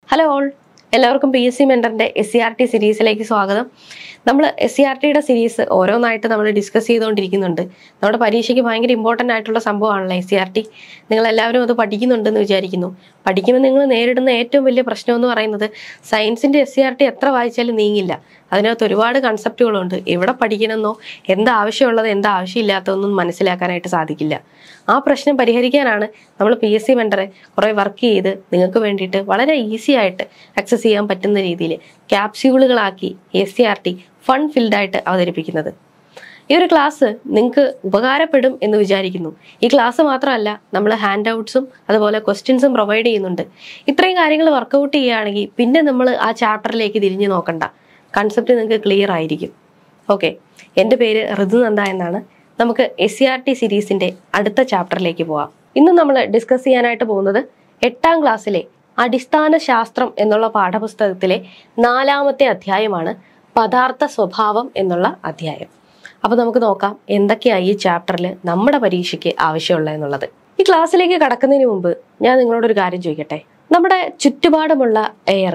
Hello all, എല്ലാവർക്കും PSC മെന്ററിന്റെ SCRT സീരീസിലേക്ക് സ്വാഗതം. നമ്മൾ SCRTയുടെ സീരീസ് ഓരോന്നായിട്ട് നമ്മൾ ഡിസ്കസ് ചെയ്തുകൊണ്ടിരിക്കുന്നുണ്ട്. നമ്മുടെ പരീക്ഷയ്ക്ക് ഭയങ്കര ഇമ്പോർട്ടൻ്റ് ആയിട്ടുള്ള സംഭവമാണല്ലോ SCRT. നിങ്ങൾ എല്ലാവരും അത് പഠിക്കുന്നുണ്ടെന്ന് വിചാരിക്കുന്നു. പഠിക്കുമ്പോൾ നിങ്ങൾ നേരിടുന്ന ഏറ്റവും വലിയ പ്രശ്നം എന്ന് പറയുന്നത് സയൻസിന്റെ SCRT എത്ര വായിച്ചാലും നീങ്ങില്ല. അതിനകത്ത് ഒരുപാട് കൺസെപ്റ്റുകളുണ്ട്. എവിടെ പഠിക്കണമെന്നോ എന്താ ആവശ്യമുള്ളത് എന്താ ആവശ്യമില്ലാത്തതൊന്നും മനസ്സിലാക്കാനായിട്ട് സാധിക്കില്ല. ആ പ്രശ്നം പരിഹരിക്കാനാണ് നമ്മൾ PSC മെന്ററെ കുറേ വർക്ക് ചെയ്ത് നിങ്ങൾക്ക് വേണ്ടിയിട്ട് വളരെ ഈസി ആയിട്ട് ആക്സസ് ചെയ്യാൻ പറ്റുന്ന രീതിയിൽ ക്യാപ്സ്യൂളുകളാക്കി SCRT ഫൺ ഫിൽഡായിട്ട് അവതരിപ്പിക്കുന്നത്. ഈ ഒരു ക്ലാസ് നിങ്ങൾക്ക് ഉപകാരപ്പെടും എന്ന് വിചാരിക്കുന്നു. ഈ ക്ലാസ് മാത്രമല്ല, നമ്മൾ ഹാൻഡ് ഔട്ട്സും അതുപോലെ ക്വസ്റ്റ്യൻസും പ്രൊവൈഡ് ചെയ്യുന്നുണ്ട്. ഇത്രയും കാര്യങ്ങൾ വർക്കൗട്ട് ചെയ്യുകയാണെങ്കിൽ പിന്നെ നമ്മൾ ആ ചാപ്റ്ററിലേക്ക് തിരിഞ്ഞു നോക്കണ്ട. കൺസെപ്റ്റ് നിങ്ങൾക്ക് ക്ലിയർ ആയിരിക്കും. ഓക്കെ, എൻ്റെ പേര് ഋതുനന്ദ എന്നാണ്. നമുക്ക് SCRT സീരീസിന്റെ അടുത്ത ചാപ്റ്ററിലേക്ക് പോവാം. ഇന്ന് നമ്മൾ ഡിസ്കസ് ചെയ്യാനായിട്ട് പോകുന്നത് 8ാം ക്ലാസ്സിലെ അടിസ്ഥാന ശാസ്ത്രം എന്നുള്ള പാഠപുസ്തകത്തിലെ 4ാമത്തെ അധ്യായമാണ്, പദാർത്ഥ സ്വഭാവം എന്നുള്ള അധ്യായം. അപ്പൊ നമുക്ക് നോക്കാം എന്തൊക്കെയാണ് ഈ ചാപ്റ്ററിൽ നമ്മുടെ പരീക്ഷയ്ക്ക് ആവശ്യമുള്ളത് എന്നുള്ളത്. ഈ ക്ലാസ്സിലേക്ക് കടക്കുന്നതിന് മുമ്പ് ഞാൻ നിങ്ങളോടൊരു കാര്യം ചോദിക്കട്ടെ. നമ്മുടെ ചുറ്റുപാടുമുള്ള എയർ,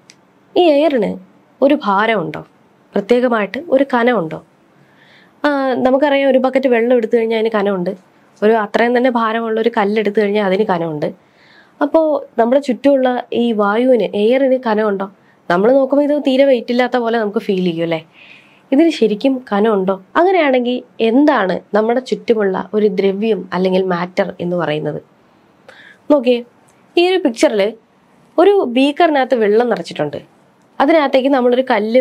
ഈ എയറിന് ഒരു ഭാരമുണ്ടോ? പ്രത്യേകമായിട്ട് ഒരു കനമുണ്ടോ? നമുക്കറിയാം, ഒരു ബക്കറ്റ് വെള്ളം എടുത്തു കഴിഞ്ഞാൽ അതിന് കനമുണ്ട്. ഒരു അത്രയും തന്നെ ഭാരമുള്ള ഒരു കല്ലെടുത്തു കഴിഞ്ഞാൽ അതിന് കനമുണ്ട്. അപ്പോൾ നമ്മുടെ ചുറ്റുമുള്ള ഈ വായുവിന്, എയറിന് കനമുണ്ടോ? നമ്മൾ നോക്കുമ്പോൾ ഇത് തീരെ വെയിറ്റ് ഇല്ലാത്ത പോലെ നമുക്ക് ഫീൽ ചെയ്യും അല്ലേ? ഇതിന് ശരിക്കും കനമുണ്ടോ? അങ്ങനെയാണെങ്കിൽ എന്താണ് നമ്മുടെ ചുറ്റുമുള്ള ഒരു ദ്രവ്യം അല്ലെങ്കിൽ മാറ്റർ എന്ന് പറയുന്നത്? നോക്കിയേ, ഈ ഒരു പിക്ചറിൽ ഒരു ബീക്കറിനകത്ത് വെള്ളം നിറച്ചിട്ടുണ്ട്. അതിനകത്തേക്ക് നമ്മളൊരു കല്ല്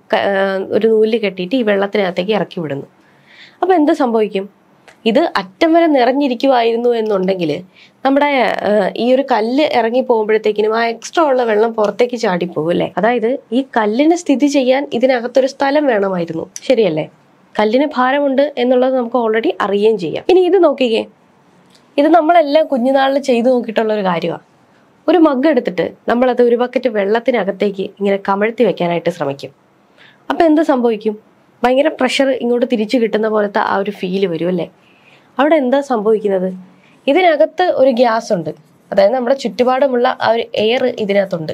ഒരു നൂല് കെട്ടിയിട്ട് ഈ വെള്ളത്തിനകത്തേക്ക് ഇറക്കി വിടുന്നു. അപ്പോൾ എന്ത് സംഭവിക്കും? ഇത് അറ്റം വരെ നിറഞ്ഞിരിക്കുമായിരുന്നു എന്നുണ്ടെങ്കിൽ നമ്മുടെ ഈ ഒരു കല്ല് ഇറങ്ങി പോകുമ്പോഴത്തേക്കിനും ആ എക്സ്ട്രാ ഉള്ള വെള്ളം പുറത്തേക്ക് ചാടിപ്പോകും അല്ലേ? അതായത് ഈ കല്ലിന് സ്ഥിതി ചെയ്യാൻ ഇതിനകത്തൊരു സ്ഥലം വേണമായിരുന്നു, ശരിയല്ലേ? കല്ലിന് ഭാരമുണ്ട് എന്നുള്ളത് നമുക്ക് ഓൾറെഡി അറിയുകയും ചെയ്യാം. ഇനി ഇത് നോക്കിക്കേ, ഇത് നമ്മളെല്ലാം കുഞ്ഞുനാളിൽ ചെയ്തു നോക്കിയിട്ടുള്ള ഒരു കാര്യമാണ്. ഒരു മഗ് എടുത്തിട്ട് നമ്മളത് ഒരു ബക്കറ്റ് വെള്ളത്തിനകത്തേക്ക് ഇങ്ങനെ കമഴ്ത്തി വെക്കാനായിട്ട് ശ്രമിക്കും. അപ്പം എന്ത് സംഭവിക്കും? ഭയങ്കര പ്രഷർ ഇങ്ങോട്ട് തിരിച്ചു കിട്ടുന്ന പോലത്തെ ആ ഒരു ഫീല് വരും അല്ലേ? അവിടെ എന്താ സംഭവിക്കുന്നത്? ഇതിനകത്ത് ഒരു ഗ്യാസ് ഉണ്ട്, അതായത് നമ്മുടെ ചുറ്റുപാടുമുള്ള ആ ഒരു എയർ ഇതിനകത്തുണ്ട്.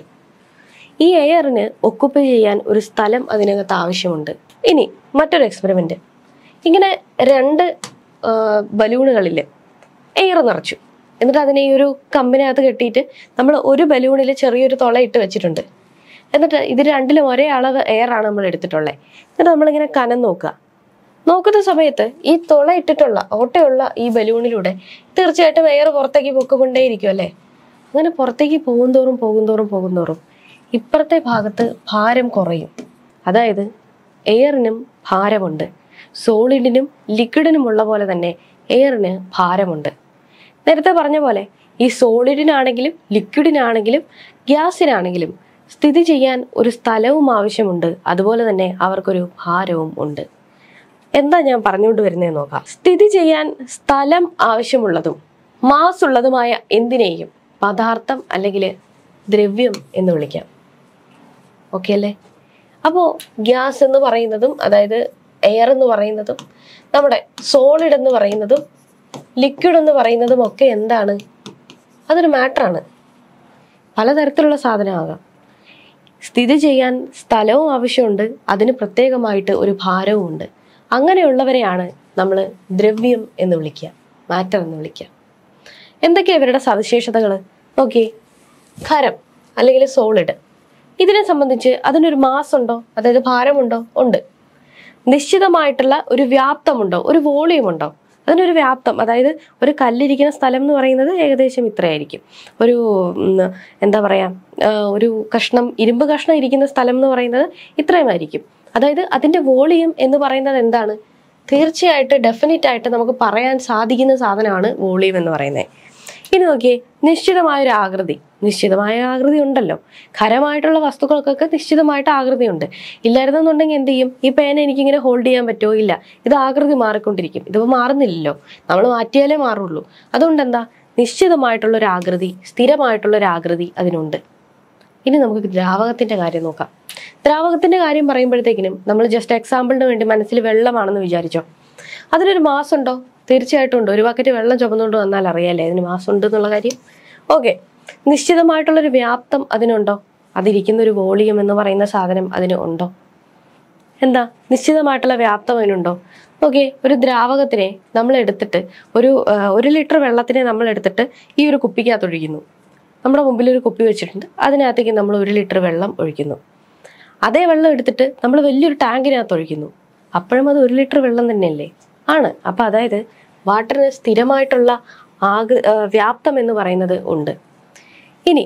ഈ എയറിന് ഒക്കുപ്പൈ ചെയ്യാൻ ഒരു സ്ഥലം അതിനകത്ത് ആവശ്യമുണ്ട്. ഇനി മറ്റൊരു എക്സ്പെരിമെന്റ്. ഇങ്ങനെ 2 ബലൂണുകളിൽ എയർ നിറച്ചു. എന്നിട്ട് അതിനെ ഈ ഒരു കമ്പിനകത്ത് കെട്ടിയിട്ട് നമ്മൾ ഒരു ബലൂണിൽ ചെറിയൊരു തുള ഇട്ട് വെച്ചിട്ടുണ്ട്. എന്നിട്ട് ഇത് രണ്ടിലും ഒരേ അളവ് എയറാണ് നമ്മൾ എടുത്തിട്ടുള്ളത്. എന്നിട്ട് നമ്മളിങ്ങനെ കനം നോക്കുന്ന സമയത്ത് ഈ തുള ഇട്ടിട്ടുള്ള ഓട്ടയുള്ള ഈ ബലൂണിലൂടെ തീർച്ചയായിട്ടും എയർ പുറത്തേക്ക് പൊക്കൊണ്ടേയിരിക്കും അല്ലേ? അങ്ങനെ പുറത്തേക്ക് പോകുന്തോറും ഇപ്പുറത്തെ ഭാഗത്ത് ഭാരം കുറയും. അതായത് എയറിനും ഭാരമുണ്ട്. സോളിഡിനും ലിക്വിഡിനുമുള്ള പോലെ തന്നെ എയറിന് ഭാരമുണ്ട്. നേരത്തെ പറഞ്ഞ പോലെ ഈ സോളിഡിനാണെങ്കിലും ലിക്വിഡിനാണെങ്കിലും ഗ്യാസിനാണെങ്കിലും സ്ഥിതി ചെയ്യാൻ ഒരു സ്ഥലവും ആവശ്യമുണ്ട്. അതുപോലെ തന്നെ അവർക്കൊരു ഭാരവും ഉണ്ട്. എന്താ ഞാൻ പറഞ്ഞുകൊണ്ട് വരുന്നതെന്ന് നോക്കാം. സ്ഥിതി ചെയ്യാൻ സ്ഥലം ആവശ്യമുള്ളതും മാസ് ഉള്ളതുമായ എന്തിനേയും പദാർത്ഥം അല്ലെങ്കിൽ ദ്രവ്യം എന്ന് വിളിക്കാം. ഓക്കെ അല്ലേ? അപ്പോൾ ഗ്യാസ് എന്ന് പറയുന്നതും, അതായത് എയർ എന്ന് പറയുന്നതും, നമ്മുടെ സോളിഡ് എന്ന് പറയുന്നതും ലിക്വിഡ് എന്ന് പറയുന്നതും ഒക്കെ എന്താണ്? അതൊരു മാറ്ററാണ്. പലതരത്തിലുള്ള സാധനമാകാം. സ്ഥിതി ചെയ്യാൻ സ്ഥലവും ആവശ്യമുണ്ട്, അതിന് പ്രത്യേകമായിട്ട് ഒരു ഭാരവും ഉണ്ട്. അങ്ങനെയുള്ളവരെയാണ് നമ്മൾ ദ്രവ്യം എന്ന് വിളിക്കുക, മാറ്റർ എന്ന് വിളിക്കുക. എന്തൊക്കെയാണ് ഇവരുടെ സവിശേഷതകൾ? നോക്കിയേ, ഖരം അല്ലെങ്കിൽ സോളിഡ്, ഇതിനെ സംബന്ധിച്ച് അതിനൊരു മാസ് ഉണ്ടോ? അതായത് ഭാരമുണ്ടോ? ഉണ്ട്. നിശ്ചിതമായിട്ടുള്ള ഒരു വ്യാപ്തമുണ്ടോ? ഒരു വോളിയം ഉണ്ടോ? അതിനൊരു വ്യാപ്തം, അതായത് ഒരു കല്ലിരിക്കുന്ന സ്ഥലം എന്ന് പറയുന്നത് ഏകദേശം ഇത്രയായിരിക്കും. ഒരു എന്താ പറയാ, ഒരു ഇരുമ്പ് കഷ്ണം ഇരിക്കുന്ന സ്ഥലം എന്ന് പറയുന്നത് ഇത്രയുമായിരിക്കും. അതായത് അതിന്റെ വോളിയം എന്ന് പറയുന്നത് എന്താണ്? തീർച്ചയായിട്ടും ഡെഫിനറ്റ് ആയിട്ട് നമുക്ക് പറയാൻ സാധിക്കുന്ന സാധനമാണ് വോളിയം എന്ന് പറയുന്നത്. ഇനി നോക്കിയേ, നിശ്ചിതമായ ആകൃതി ഉണ്ടല്ലോ. ഖരമായിട്ടുള്ള വസ്തുക്കൾക്കൊക്കെ നിശ്ചിതമായിട്ട് ആകൃതിയുണ്ട്. ഇല്ലായിരുന്നെന്നുണ്ടെങ്കിൽ എന്ത് ചെയ്യും? ഈ പേന എനിക്കിങ്ങനെ ഹോൾഡ് ചെയ്യാൻ പറ്റുമോ? ഇല്ല, ഇത് ആകൃതി മാറിക്കൊണ്ടിരിക്കും. ഇതിപ്പോൾ മാറുന്നില്ലല്ലോ, നമ്മൾ മാറ്റിയാലേ മാറുള്ളൂ. അതുകൊണ്ട് എന്താ, നിശ്ചിതമായിട്ടുള്ളൊരു ആകൃതി, സ്ഥിരമായിട്ടുള്ളൊരു ആകൃതി അതിനുണ്ട്. ഇനി നമുക്ക് ദ്രാവകത്തിന്റെ കാര്യം നോക്കാം. ദ്രാവകത്തിന്റെ കാര്യം പറയുമ്പോഴത്തേക്കിനും നമ്മൾ ജസ്റ്റ് എക്സാമ്പിളിന് വേണ്ടി മനസ്സിൽ വെള്ളമാണെന്ന് വിചാരിച്ചോ. അതിനൊരു മാസ് ഉണ്ടോ? തീർച്ചയായിട്ടും ഉണ്ട്. ഒരു ബക്കറ്റ് വെള്ളം ചുമന്നുകൊണ്ട് വന്നാൽ അറിയാലേ അതിന് മാസ് ഉണ്ട് എന്നുള്ള കാര്യം. ഓക്കെ, നിശ്ചിതമായിട്ടുള്ളൊരു വ്യാപ്തം അതിനുണ്ടോ? അതിരിക്കുന്ന ഒരു വോളിയം എന്ന് പറയുന്ന സാധനം അതിന് ഉണ്ടോ? എന്താ നിശ്ചിതമായിട്ടുള്ള വ്യാപ്തം അതിനുണ്ടോ? ഓക്കെ, ഒരു ദ്രാവകത്തിനെ നമ്മൾ എടുത്തിട്ട് ഒരു ലിറ്റർ വെള്ളത്തിനെ നമ്മൾ എടുത്തിട്ട് ഈ ഒരു കുപ്പിക്കകത്ത് ഒഴിക്കുന്നു. നമ്മുടെ മുമ്പിൽ ഒരു കുപ്പി വെച്ചിട്ടുണ്ട്, അതിനകത്തേക്ക് നമ്മൾ 1 ലിറ്റർ വെള്ളം ഒഴിക്കുന്നു. അതേ വെള്ളം എടുത്തിട്ട് നമ്മൾ വലിയൊരു ടാങ്കിനകത്ത് ഒഴിക്കുന്നു. അപ്പോഴും അത് 1 ലിറ്റർ വെള്ളം തന്നെയല്ലേ? ആണ്. അപ്പം അതായത് വാട്ടറിന് സ്ഥിരമായിട്ടുള്ള വ്യാപ്തം എന്ന് പറയുന്നത് ഉണ്ട്. ഇനി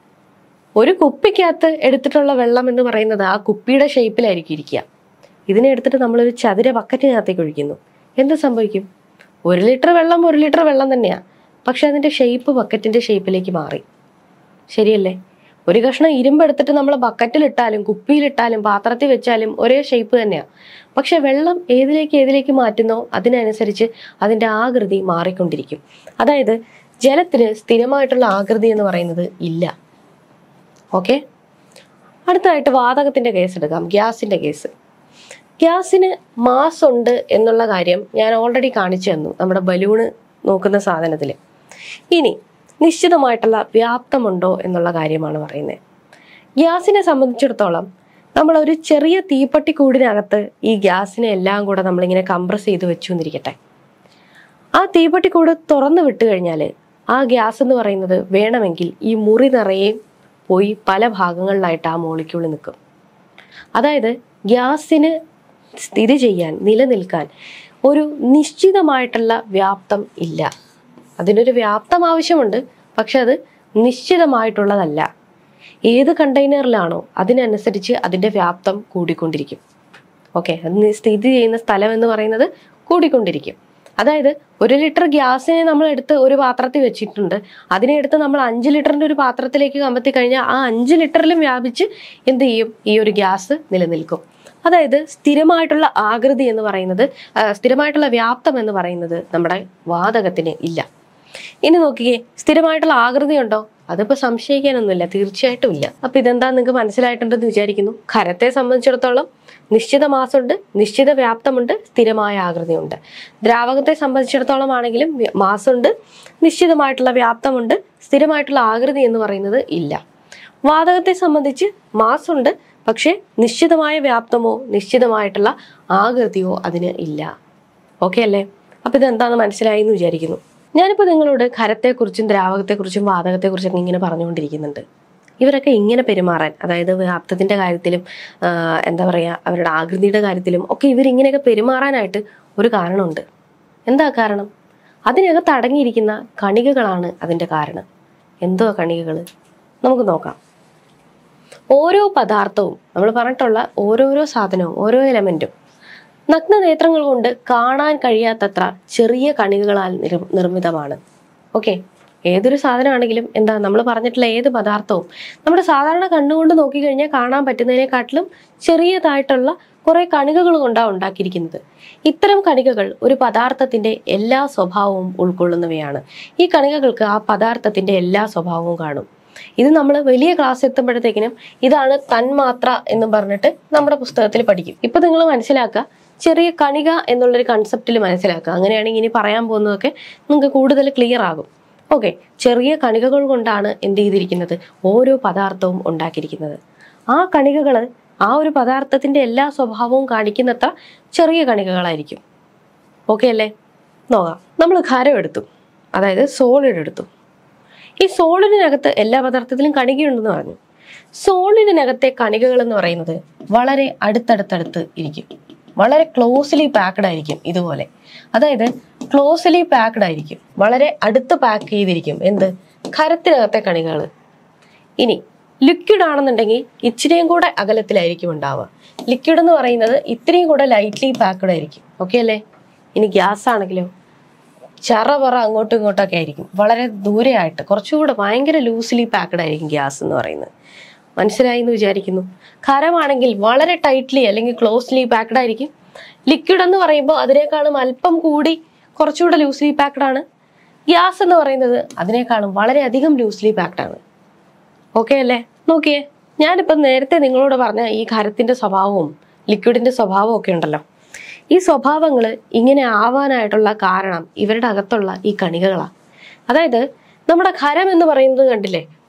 ഒരു കുപ്പിക്കകത്ത് എടുത്തിട്ടുള്ള വെള്ളം എന്ന് പറയുന്നത് ആ കുപ്പിയുടെ ഷേപ്പിലായിരിക്കും ഇരിക്കുക. ഇതിനെ എടുത്തിട്ട് നമ്മളൊരു ചതുര ബക്കറ്റിനകത്തേക്ക് ഒഴിക്കുന്നു. എന്ത് സംഭവിക്കും? 1 ലിറ്റർ വെള്ളം 1 ലിറ്റർ വെള്ളം തന്നെയാണ്, പക്ഷെ അതിൻ്റെ ഷേപ്പ് ബക്കറ്റിൻ്റെ ഷേപ്പിലേക്ക് മാറി. ശരിയല്ലേ? ഒരു കഷ്ണം ഇരുമ്പ് എടുത്തിട്ട് നമ്മൾ ബക്കറ്റിലിട്ടാലും കുപ്പിയിലിട്ടാലും പാത്രത്തിൽ വെച്ചാലും ഒരേ ഷേപ്പ് തന്നെയാണ്. പക്ഷെ വെള്ളം ഏതിലേക്ക് മാറ്റുന്നോ അതിനനുസരിച്ച് അതിൻ്റെ ആകൃതി മാറിക്കൊണ്ടിരിക്കും. അതായത് ജലത്തിന് സ്ഥിരമായിട്ടുള്ള ആകൃതി എന്ന് പറയുന്നത് ഇല്ല. ഓക്കെ, അടുത്തതായിട്ട് വാതകത്തിൻ്റെ കേസ് എടുക്കാം. ഗ്യാസിൻ്റെ കേസ്. ഗ്യാസിന് മാസ് ഉണ്ട് എന്നുള്ള കാര്യം ഞാൻ ഓൾറെഡി കാണിച്ചു തന്നു നമ്മുടെ ബലൂണ് നോക്കുന്ന സാധനത്തിൽ. ഇനി നിശ്ചിതമായിട്ടുള്ള വ്യാപ്തമുണ്ടോ എന്നുള്ള കാര്യമാണ് പറയുന്നത്. ഗ്യാസിനെ സംബന്ധിച്ചിടത്തോളം നമ്മൾ ഒരു ചെറിയ തീപ്പെട്ടിക്കൂടിനകത്ത് ഈ ഗ്യാസിനെ എല്ലാം കൂടെ നമ്മളിങ്ങനെ കംപ്രസ് ചെയ്ത് വെച്ചു എന്നിരിക്കട്ടെ. ആ തീപ്പെട്ടിക്കൂട് തുറന്നു വിട്ട് കഴിഞ്ഞാൽ ആ ഗ്യാസ് എന്ന് പറയുന്നത് വേണമെങ്കിൽ ഈ മുറി നിറയെ പോയി പല ഭാഗങ്ങളിലായിട്ട് ആ മോളിക്യൂൾ നിൽക്കും. അതായത് ഗ്യാസിന് സ്ഥിതി ചെയ്യാൻ, നിലനിൽക്കാൻ ഒരു നിശ്ചിതമായിട്ടുള്ള വ്യാപ്തം ഇല്ല. അതിനൊരു വ്യാപ്തം ആവശ്യമുണ്ട്, പക്ഷെ അത് നിശ്ചിതമായിട്ടുള്ളതല്ല. ഏത് കണ്ടെയ്നറിലാണോ അതിനനുസരിച്ച് അതിൻ്റെ വ്യാപ്തം കൂടിക്കൊണ്ടിരിക്കും. ഓക്കെ, അത് സ്ഥിതി ചെയ്യുന്ന സ്ഥലം എന്ന് പറയുന്നത് കൂടിക്കൊണ്ടിരിക്കും. അതായത് 1 ലിറ്റർ ഗ്യാസിനെ നമ്മൾ എടുത്ത് ഒരു പാത്രത്തിൽ വെച്ചിട്ടുണ്ട്, അതിനെ എടുത്ത് നമ്മൾ 5 ലിറ്ററിൻ്റെ ഒരു പാത്രത്തിലേക്ക് കമത്തി കഴിഞ്ഞാൽ ആ 5 ലിറ്ററിലും വ്യാപിച്ച് എന്ത് ചെയ്യും? ഈ ഒരു ഗ്യാസ് നിലനിൽക്കും. അതായത് സ്ഥിരമായിട്ടുള്ള ആകൃതി എന്ന് പറയുന്നത്, സ്ഥിരമായിട്ടുള്ള വ്യാപ്തം എന്ന് പറയുന്നത് നമ്മുടെ വാതകത്തിന് ഇല്ല. ഇനി നോക്കിയേ, സ്ഥിരമായിട്ടുള്ള ആകൃതി ഉണ്ടോ? അതിപ്പോൾ സംശയിക്കാനൊന്നുമില്ല, തീർച്ചയായിട്ടും ഇല്ല. അപ്പം ഇതെന്താ നിങ്ങൾക്ക് മനസ്സിലായിട്ടുണ്ടെന്ന് വിചാരിക്കുന്നു. ഖരത്തെ സംബന്ധിച്ചിടത്തോളം നിശ്ചിത മാസുണ്ട്, നിശ്ചിത വ്യാപ്തമുണ്ട്, സ്ഥിരമായ ആകൃതിയുണ്ട്. ദ്രാവകത്തെ സംബന്ധിച്ചിടത്തോളം ആണെങ്കിലും മാസുണ്ട്, നിശ്ചിതമായിട്ടുള്ള വ്യാപ്തമുണ്ട്, സ്ഥിരമായിട്ടുള്ള ആകൃതി എന്ന് പറയുന്നത് ഇല്ല. വാതകത്തെ സംബന്ധിച്ച് മാസുണ്ട്, പക്ഷേ നിശ്ചിതമായ വ്യാപ്തമോ നിശ്ചിതമായിട്ടുള്ള ആകൃതിയോ അതിന് ഇല്ല. ഓക്കെ അല്ലേ? അപ്പം ഇതെന്താണെന്ന് മനസ്സിലായി എന്ന് വിചാരിക്കുന്നു. ഞാനിപ്പോൾ നിങ്ങളോട് ഖരത്തെക്കുറിച്ചും ദ്രാവകത്തെക്കുറിച്ചും വാതകത്തെക്കുറിച്ചൊക്കെ ഇങ്ങനെ പറഞ്ഞുകൊണ്ടിരിക്കുന്നുണ്ട്. ഇവരൊക്കെ ഇങ്ങനെ പെരുമാറാൻ, അതായത് വ്യാപ്തത്തിൻ്റെ കാര്യത്തിലും എന്താ പറയുക, അവരുടെ ആകൃതിയുടെ കാര്യത്തിലും ഒക്കെ ഇവരിങ്ങനെയൊക്കെ പെരുമാറാനായിട്ട് ഒരു കാരണമുണ്ട്. എന്താ കാരണം? അതിനകത്ത് അടങ്ങിയിരിക്കുന്ന കണികകളാണ് അതിൻ്റെ കാരണം. എന്തോ കണികകൾ നമുക്ക് നോക്കാം. ഓരോ പദാർത്ഥവും, നമ്മൾ പറഞ്ഞിട്ടുള്ള ഓരോരോ സാധനവും ഓരോ എലമെൻറ്റും നഗ്നനേത്രങ്ങൾ കൊണ്ട് കാണാൻ കഴിയാത്തത്ര ചെറിയ കണികകളാൽ നിർമ്മിതമാണ്. ഓക്കെ, ഏതൊരു സാധനമാണെങ്കിലും എന്താ നമ്മൾ പറഞ്ഞിട്ടുള്ള ഏത് പദാർത്ഥവും നമ്മുടെ സാധാരണ കണ്ണുകൊണ്ട് നോക്കിക്കഴിഞ്ഞാൽ കാണാൻ പറ്റുന്നതിനെക്കാട്ടിലും ചെറിയതായിട്ടുള്ള കുറേ കണികകൾ കൊണ്ടാണ് ഉണ്ടാക്കിയിരിക്കുന്നത്. ഇത്തരം കണികകൾ ഒരു പദാർത്ഥത്തിൻ്റെ എല്ലാ സ്വഭാവവും ഉൾക്കൊള്ളുന്നവയാണ്. ഈ കണികകൾക്ക് ആ പദാർത്ഥത്തിൻ്റെ എല്ലാ സ്വഭാവവും കാണും. ഇത് നമ്മൾ വലിയ ക്ലാസ് എത്തുമ്പോഴത്തേക്കിനും ഇതാണ് തന്മാത്ര എന്ന് പറഞ്ഞിട്ട് നമ്മുടെ പുസ്തകത്തിൽ പഠിക്കും. ഇപ്പൊ നിങ്ങൾ മനസ്സിലാക്കുക, ചെറിയ കണിക എന്നുള്ളൊരു കൺസെപ്റ്റിൽ മനസ്സിലാക്കുക. അങ്ങനെയാണെങ്കിൽ ഇനി പറയാൻ പോകുന്നതൊക്കെ നിങ്ങൾക്ക് കൂടുതൽ ക്ലിയർ ആകും. ഓക്കെ, ചെറിയ കണികകൾ കൊണ്ടാണ് എന്ത് ചെയ്തിരിക്കുന്നത്? ഓരോ പദാർത്ഥവും ഉണ്ടാക്കിയിരിക്കുന്നത്. ആ കണികകൾ ആ ഒരു പദാർത്ഥത്തിന്റെ എല്ലാ സ്വഭാവവും കാണിക്കുന്നത്ര ചെറിയ കണികകളായിരിക്കും. ഓക്കെ അല്ലേ? നോക്കാം. നമ്മൾ ഖരം എടുത്തു, അതായത് സോളിഡ് എടുത്തു. ഈ സോളിഡിനകത്ത് എല്ലാ പദാർത്ഥത്തിലും കണികയുണ്ടെന്ന് പറഞ്ഞു. സോളിഡിനകത്തെ കണികകൾ എന്ന് പറയുന്നത് വളരെ അടുത്തടുത്തടുത്ത് ഇരിക്കും, വളരെ ക്ലോസ്ലി പാക്ഡ് ആയിരിക്കും. ഇതുപോലെ, അതായത് ക്ലോസ്ലി പാക്ഡ് ആയിരിക്കും, വളരെ അടുത്ത് പാക്ക് ചെയ്തിരിക്കും. എന്ത്? ഖരത്തിനകത്തെ കണികകൾ. ഇനി ലിക്വിഡ് ആണെന്നുണ്ടെങ്കിൽ ഇച്ചിരിയും കൂടെ അകലത്തിലായിരിക്കും ഉണ്ടാവുക. ലിക്വിഡ് എന്ന് പറയുന്നത് ഇത്രയും കൂടെ ലൈറ്റ്ലി പാക്ഡ് ആയിരിക്കും. ഓക്കെ അല്ലേ? ഇനി ഗ്യാസ് ആണെങ്കിലോ ചറപറ അങ്ങോട്ടും ഇങ്ങോട്ടൊക്കെ ആയിരിക്കും, വളരെ ദൂരെയായിട്ട് കുറച്ചുകൂടെ ഭയങ്കര ലൂസ്ലി പാക്ഡ് ആയിരിക്കും ഗ്യാസ് എന്ന് പറയുന്നത്. മനസ്സിലായി എന്ന് വിചാരിക്കുന്നു. ഖരമാണെങ്കിൽ വളരെ ടൈറ്റ്ലി അല്ലെങ്കിൽ ക്ലോസ്ലി പാക്ഡ് ആയിരിക്കും. ലിക്വിഡ് എന്ന് പറയുമ്പോൾ അതിനേക്കാളും അല്പം കൂടി കുറച്ചുകൂടെ ലൂസ്ലി പാക്ഡ് ആണ്. ഗ്യാസ് എന്ന് പറയുന്നത് അതിനേക്കാളും വളരെയധികം ലൂസ്ലി പാക്ഡ് ആണ്. ഓക്കെ അല്ലേ? നോക്കിയേ, ഞാനിപ്പം നേരത്തെ നിങ്ങളോട് പറഞ്ഞ ഈ ഖരത്തിന്റെ സ്വഭാവവും ലിക്വിഡിന്റെ സ്വഭാവവും ഒക്കെ ഉണ്ടല്ലോ, ഈ സ്വഭാവങ്ങൾ ഇങ്ങനെ ആവാനായിട്ടുള്ള കാരണം ഇവരുടെ അകത്തുള്ള ഈ കണികകളാണ്. അതായത് നമ്മുടെ ഖരം എന്ന് പറയുന്നത് കണ്ടില്ലേ,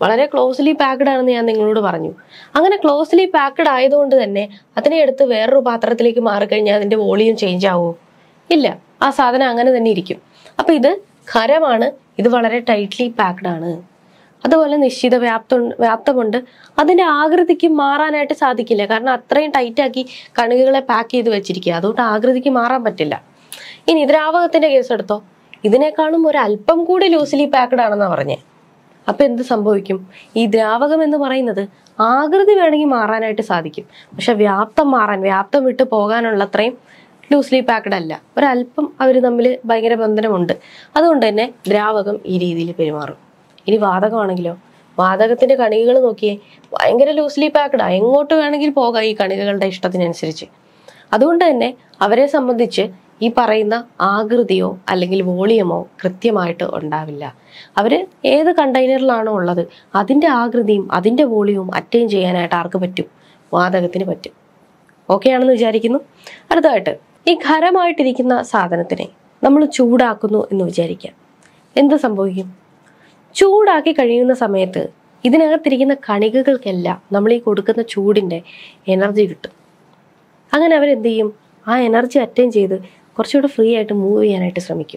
വളരെ ക്ലോസ്ലി പാക്ഡ് ആണെന്ന് ഞാൻ നിങ്ങളോട് പറഞ്ഞു. അങ്ങനെ ക്ലോസ്ലി പാക്ഡ് ആയതുകൊണ്ട് തന്നെ അതിനെ എടുത്ത് വേറൊരു പാത്രത്തിലേക്ക് മാറിക്കഴിഞ്ഞാൽ അതിന്റെ വോളിയം ചേഞ്ച് ആവുമോ? ഇല്ല, ആ സാധനം അങ്ങനെ തന്നെ ഇരിക്കും. അപ്പൊ ഇത് ഖരമാണ്, ഇത് വളരെ ടൈറ്റ്ലി പാക്ഡ് ആണ്. അതുപോലെ നിശ്ചിത വ്യാപ്തമുണ്ട്, അതിന്റെ ആകൃതിക്ക് മാറാനായിട്ട് സാധിക്കില്ല. കാരണം അത്രയും ടൈറ്റാക്കി കണികകളെ പാക്ക് ചെയ്ത് വെച്ചിരിക്കുക, അതുകൊണ്ട് ആകൃതിക്ക് മാറാൻ പറ്റില്ല. ഇനി ദ്രാവകത്തിന്റെ കേസ് എടുത്തോ, ഇതിനേക്കാളും ഒരു അല്പം കൂടി ലൂസ്ലി പാക്ഡ് ആണെന്നാ പറഞ്ഞേ. അപ്പൊ എന്ത് സംഭവിക്കും? ഈ ദ്രാവകം എന്ന് പറയുന്നത് ആകൃതി വേണമെങ്കിൽ മാറാനായിട്ട് സാധിക്കും, പക്ഷെ വ്യാപ്തം വിട്ട് പോകാനുള്ള അത്രയും ലൂസ്ലി പാക്ഡ് അല്ല. ഒരല്പം അവർ തമ്മിൽ ഭയങ്കര ബന്ധനമുണ്ട്. അതുകൊണ്ട് തന്നെ ദ്രാവകം ഈ രീതിയിൽ പെരുമാറും. ഇനി വാതകമാണെങ്കിലോ, വാതകത്തിന്റെ കണികകൾ നോക്കിയേ, ഭയങ്കര ലൂസ്ലി പാക്ഡാ, എങ്ങോട്ട് വേണമെങ്കിൽ പോകാം ഈ കണികകളുടെ ഇഷ്ടത്തിനനുസരിച്ച്. അതുകൊണ്ട് തന്നെ അവരെ സംബന്ധിച്ച് ഈ പറയുന്ന ആകൃതിയോ അല്ലെങ്കിൽ വോളിയമോ കൃത്യമായിട്ട് ഉണ്ടാവില്ല. അവര് ഏത് കണ്ടെയ്നറിലാണോ ഉള്ളത് അതിന്റെ ആകൃതിയും അതിന്റെ വോളിയവും അറ്റൈൻ ചെയ്യാനായിട്ട് ആർക്ക് പറ്റും? വാതകത്തിന് പറ്റും. ഓക്കെ ആണെന്ന് വിചാരിക്കുന്നു. അടുത്തതായിട്ട്, ഈ ഖരമായിട്ടിരിക്കുന്ന സാധനത്തിനെ നമ്മൾ ചൂടാക്കുന്നു എന്ന് വിചാരിക്കാം. എന്ത് സംഭവിക്കും? ചൂടാക്കി കഴിയുന്ന സമയത്ത് ഇതിനകത്തിരിക്കുന്ന കണികകൾക്കെല്ലാം നമ്മൾ ഈ കൊടുക്കുന്ന ചൂടിന്റെ എനർജി കിട്ടും. അങ്ങനെ അവരെന്ത് ചെയ്യും? ആ എനർജി അറ്റൈൻ ചെയ്ത് കുറച്ചുകൂടെ ഫ്രീ ആയിട്ട് മൂവ് ചെയ്യാനായിട്ട് ശ്രമിക്കും.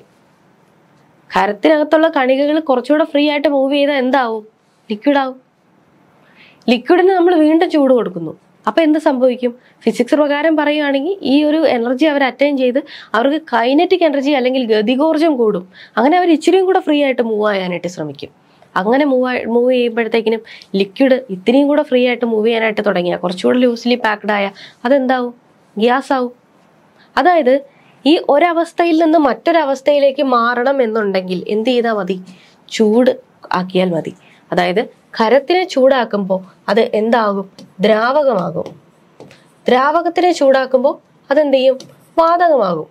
ഖരത്തിനകത്തുള്ള കണികകൾ കുറച്ചുകൂടെ ഫ്രീ ആയിട്ട് മൂവ് ചെയ്താൽ എന്താവും? ലിക്വിഡ് ആവും. ലിക്വിഡിന് നമ്മൾ വീണ്ടും ചൂട് കൊടുക്കുന്നു. അപ്പൊ എന്ത് സംഭവിക്കും? ഫിസിക്സ് പ്രകാരം പറയുകയാണെങ്കിൽ ഈ ഒരു എനർജി അവർ അറ്റൈൻ ചെയ്ത് അവർക്ക് കൈനറ്റിക് എനർജി അല്ലെങ്കിൽ ഗതികോർജം കൂടും. അങ്ങനെ അവർ ഇച്ചിരിയും കൂടെ ഫ്രീ ആയിട്ട് മൂവ് ചെയ്യാനായിട്ട് ശ്രമിക്കും. അങ്ങനെ മൂവ് ചെയ്യുമ്പോഴത്തേക്കിനും ലിക്വിഡ് ഇത്രയും കൂടെ ഫ്രീ ആയിട്ട് മൂവ് ചെയ്യാനായിട്ട് തുടങ്ങിയാൽ, കുറച്ചുകൂടെ ലൂസ്ലി പാക്ഡ് ആയ, അതെന്താവും? ഗ്യാസ് ആവും. അതായത് ഈ ഒരവസ്ഥയിൽ നിന്ന് മറ്റൊരവസ്ഥയിലേക്ക് മാറണം എന്നുണ്ടെങ്കിൽ എന്ത് ചെയ്താൽ മതി? ചൂട് ആക്കിയാൽ മതി. അതായത് ഖരത്തിനെ ചൂടാക്കുമ്പോൾ അത് എന്താകും? ദ്രാവകമാകും. ദ്രാവകത്തിനെ ചൂടാക്കുമ്പോൾ അതെന്ത് ചെയ്യും? വാതകമാകും.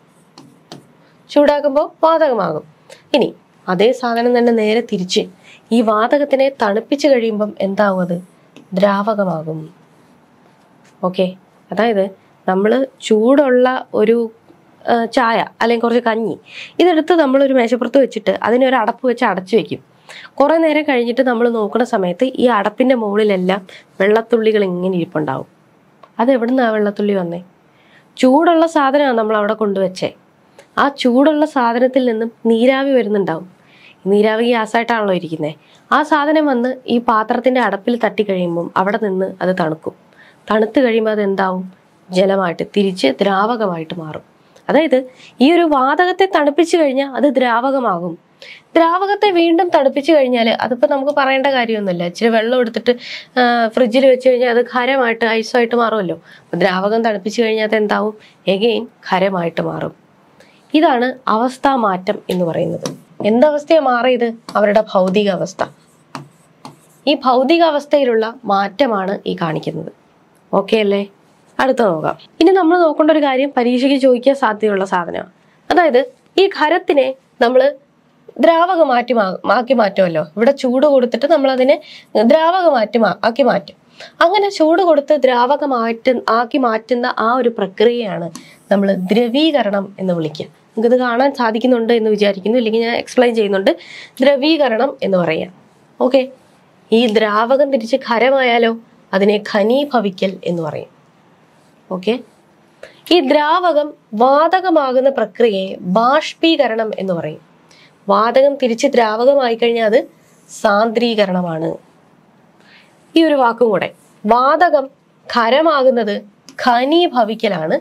ഇനി അതേ സാധനം തന്നെ നേരെ തിരിച്ച് ഈ വാതകത്തിനെ തണുപ്പിച്ച് കഴിയുമ്പം എന്താകും? അത് ദ്രാവകമാകും. ഓക്കെ, അതായത് നമ്മൾ ചൂടുള്ള ഒരു ചായ അല്ലെങ്കിൽ കുറച്ച് കഞ്ഞി ഇതെടുത്ത് നമ്മളൊരു മേശപ്പുറത്ത് വെച്ചിട്ട് അതിനൊരു അടപ്പ് വെച്ച് അടച്ചു വെക്കും. കുറെ നേരം കഴിഞ്ഞിട്ട് നമ്മൾ നോക്കുന്ന സമയത്ത് ഈ അടപ്പിന്റെ മുകളിലെല്ലാം വെള്ളത്തുള്ളികൾ ഇങ്ങനെ ഇരിപ്പുണ്ടാവും. അത് എവിടുന്നാ വെള്ളത്തുള്ളി വന്നേ? ചൂടുള്ള സാധനമാണ് നമ്മൾ അവിടെ കൊണ്ടുവച്ചേ. ആ ചൂടുള്ള സാധനത്തിൽ നിന്നും നീരാവി വരുന്നുണ്ടാവും. നീരാവി ഗ്യാസായിട്ടാണല്ലോ ഇരിക്കുന്നത്. ആ സാധനം വന്ന് ഈ പാത്രത്തിന്റെ അടപ്പിൽ തട്ടി കഴിയുമ്പം അവിടെ നിന്ന് അത് തണുക്കും. തണുത്ത് കഴിയുമ്പോൾ അത് എന്താവും? ജലമായിട്ട് തിരിച്ച് ദ്രാവകമായിട്ട് മാറും. അതായത് ഈ ഒരു വാതകത്തെ തണുപ്പിച്ചു കഴിഞ്ഞാൽ അത് ദ്രാവകമാകും. ദ്രാവകത്തെ വീണ്ടും തണുപ്പിച്ചു കഴിഞ്ഞാൽ അതിപ്പോൾ നമുക്ക് പറയേണ്ട കാര്യമൊന്നുമില്ല. ഇച്ചിരി വെള്ളം എടുത്തിട്ട് ഫ്രിഡ്ജിൽ വെച്ച് കഴിഞ്ഞാൽ അത് ഖരമായിട്ട് ഐസായിട്ട് മാറുമല്ലോ. അപ്പം ദ്രാവകം തണുപ്പിച്ചു കഴിഞ്ഞാൽ അത് എന്താവും? എഗെയിൻ ഖരമായിട്ട് മാറും. ഇതാണ് അവസ്ഥാ മാറ്റം എന്ന് പറയുന്നത്. എന്തവസ്ഥയാണ് മാറിയത്? അവരുടെ ഭൗതിക അവസ്ഥ. ഈ ഭൗതിക അവസ്ഥയിലുള്ള മാറ്റമാണ് ഈ കാണിക്കുന്നത്. ഓക്കെ അല്ലേ? അടുത്ത നോക്കാം. ഇനി നമ്മൾ നോക്കേണ്ട ഒരു കാര്യം, പരീക്ഷയ്ക്ക് ചോദിക്കാൻ സാധ്യതയുള്ള സാധനമാണ്. അതായത് ഈ ഖരത്തിനെ നമ്മൾ ദ്രാവകമാക്കി മാറ്റുമല്ലോ. ഇവിടെ ചൂട് കൊടുത്തിട്ട് നമ്മൾ അതിനെ ആക്കി മാറ്റും. അങ്ങനെ ചൂട് കൊടുത്ത് ആക്കി മാറ്റുന്ന ആ ഒരു പ്രക്രിയയാണ് നമ്മൾ ദ്രവീകരണം എന്ന് വിളിക്കുക. നിങ്ങൾക്കിത് കാണാൻ സാധിക്കുന്നുണ്ട് എന്ന് വിചാരിക്കുന്നു, ഇല്ലെങ്കിൽ ഞാൻ എക്സ്പ്ലെയിൻ ചെയ്യുന്നുണ്ട്. ദ്രവീകരണം എന്ന് പറയാം. ഓക്കെ, ഈ ദ്രാവകം തിരിച്ച് ഖരമായാലോ അതിനെ ഘനീഭവിക്കൽ എന്ന് പറയും. ഓക്കെ, ഈ ദ്രാവകം വാതകമാകുന്ന പ്രക്രിയയെ ബാഷ്പീകരണം എന്ന് പറയും. വാതകം തിരിച്ച് ദ്രാവകമായി കഴിഞ്ഞാൽ അത് സാന്ദ്രീകരണമാണ്. ഈ ഒരു വാക്കും കൂടെ, വാതകം ഖരമാകുന്നത് ഘനീഭവിക്കലാണ്.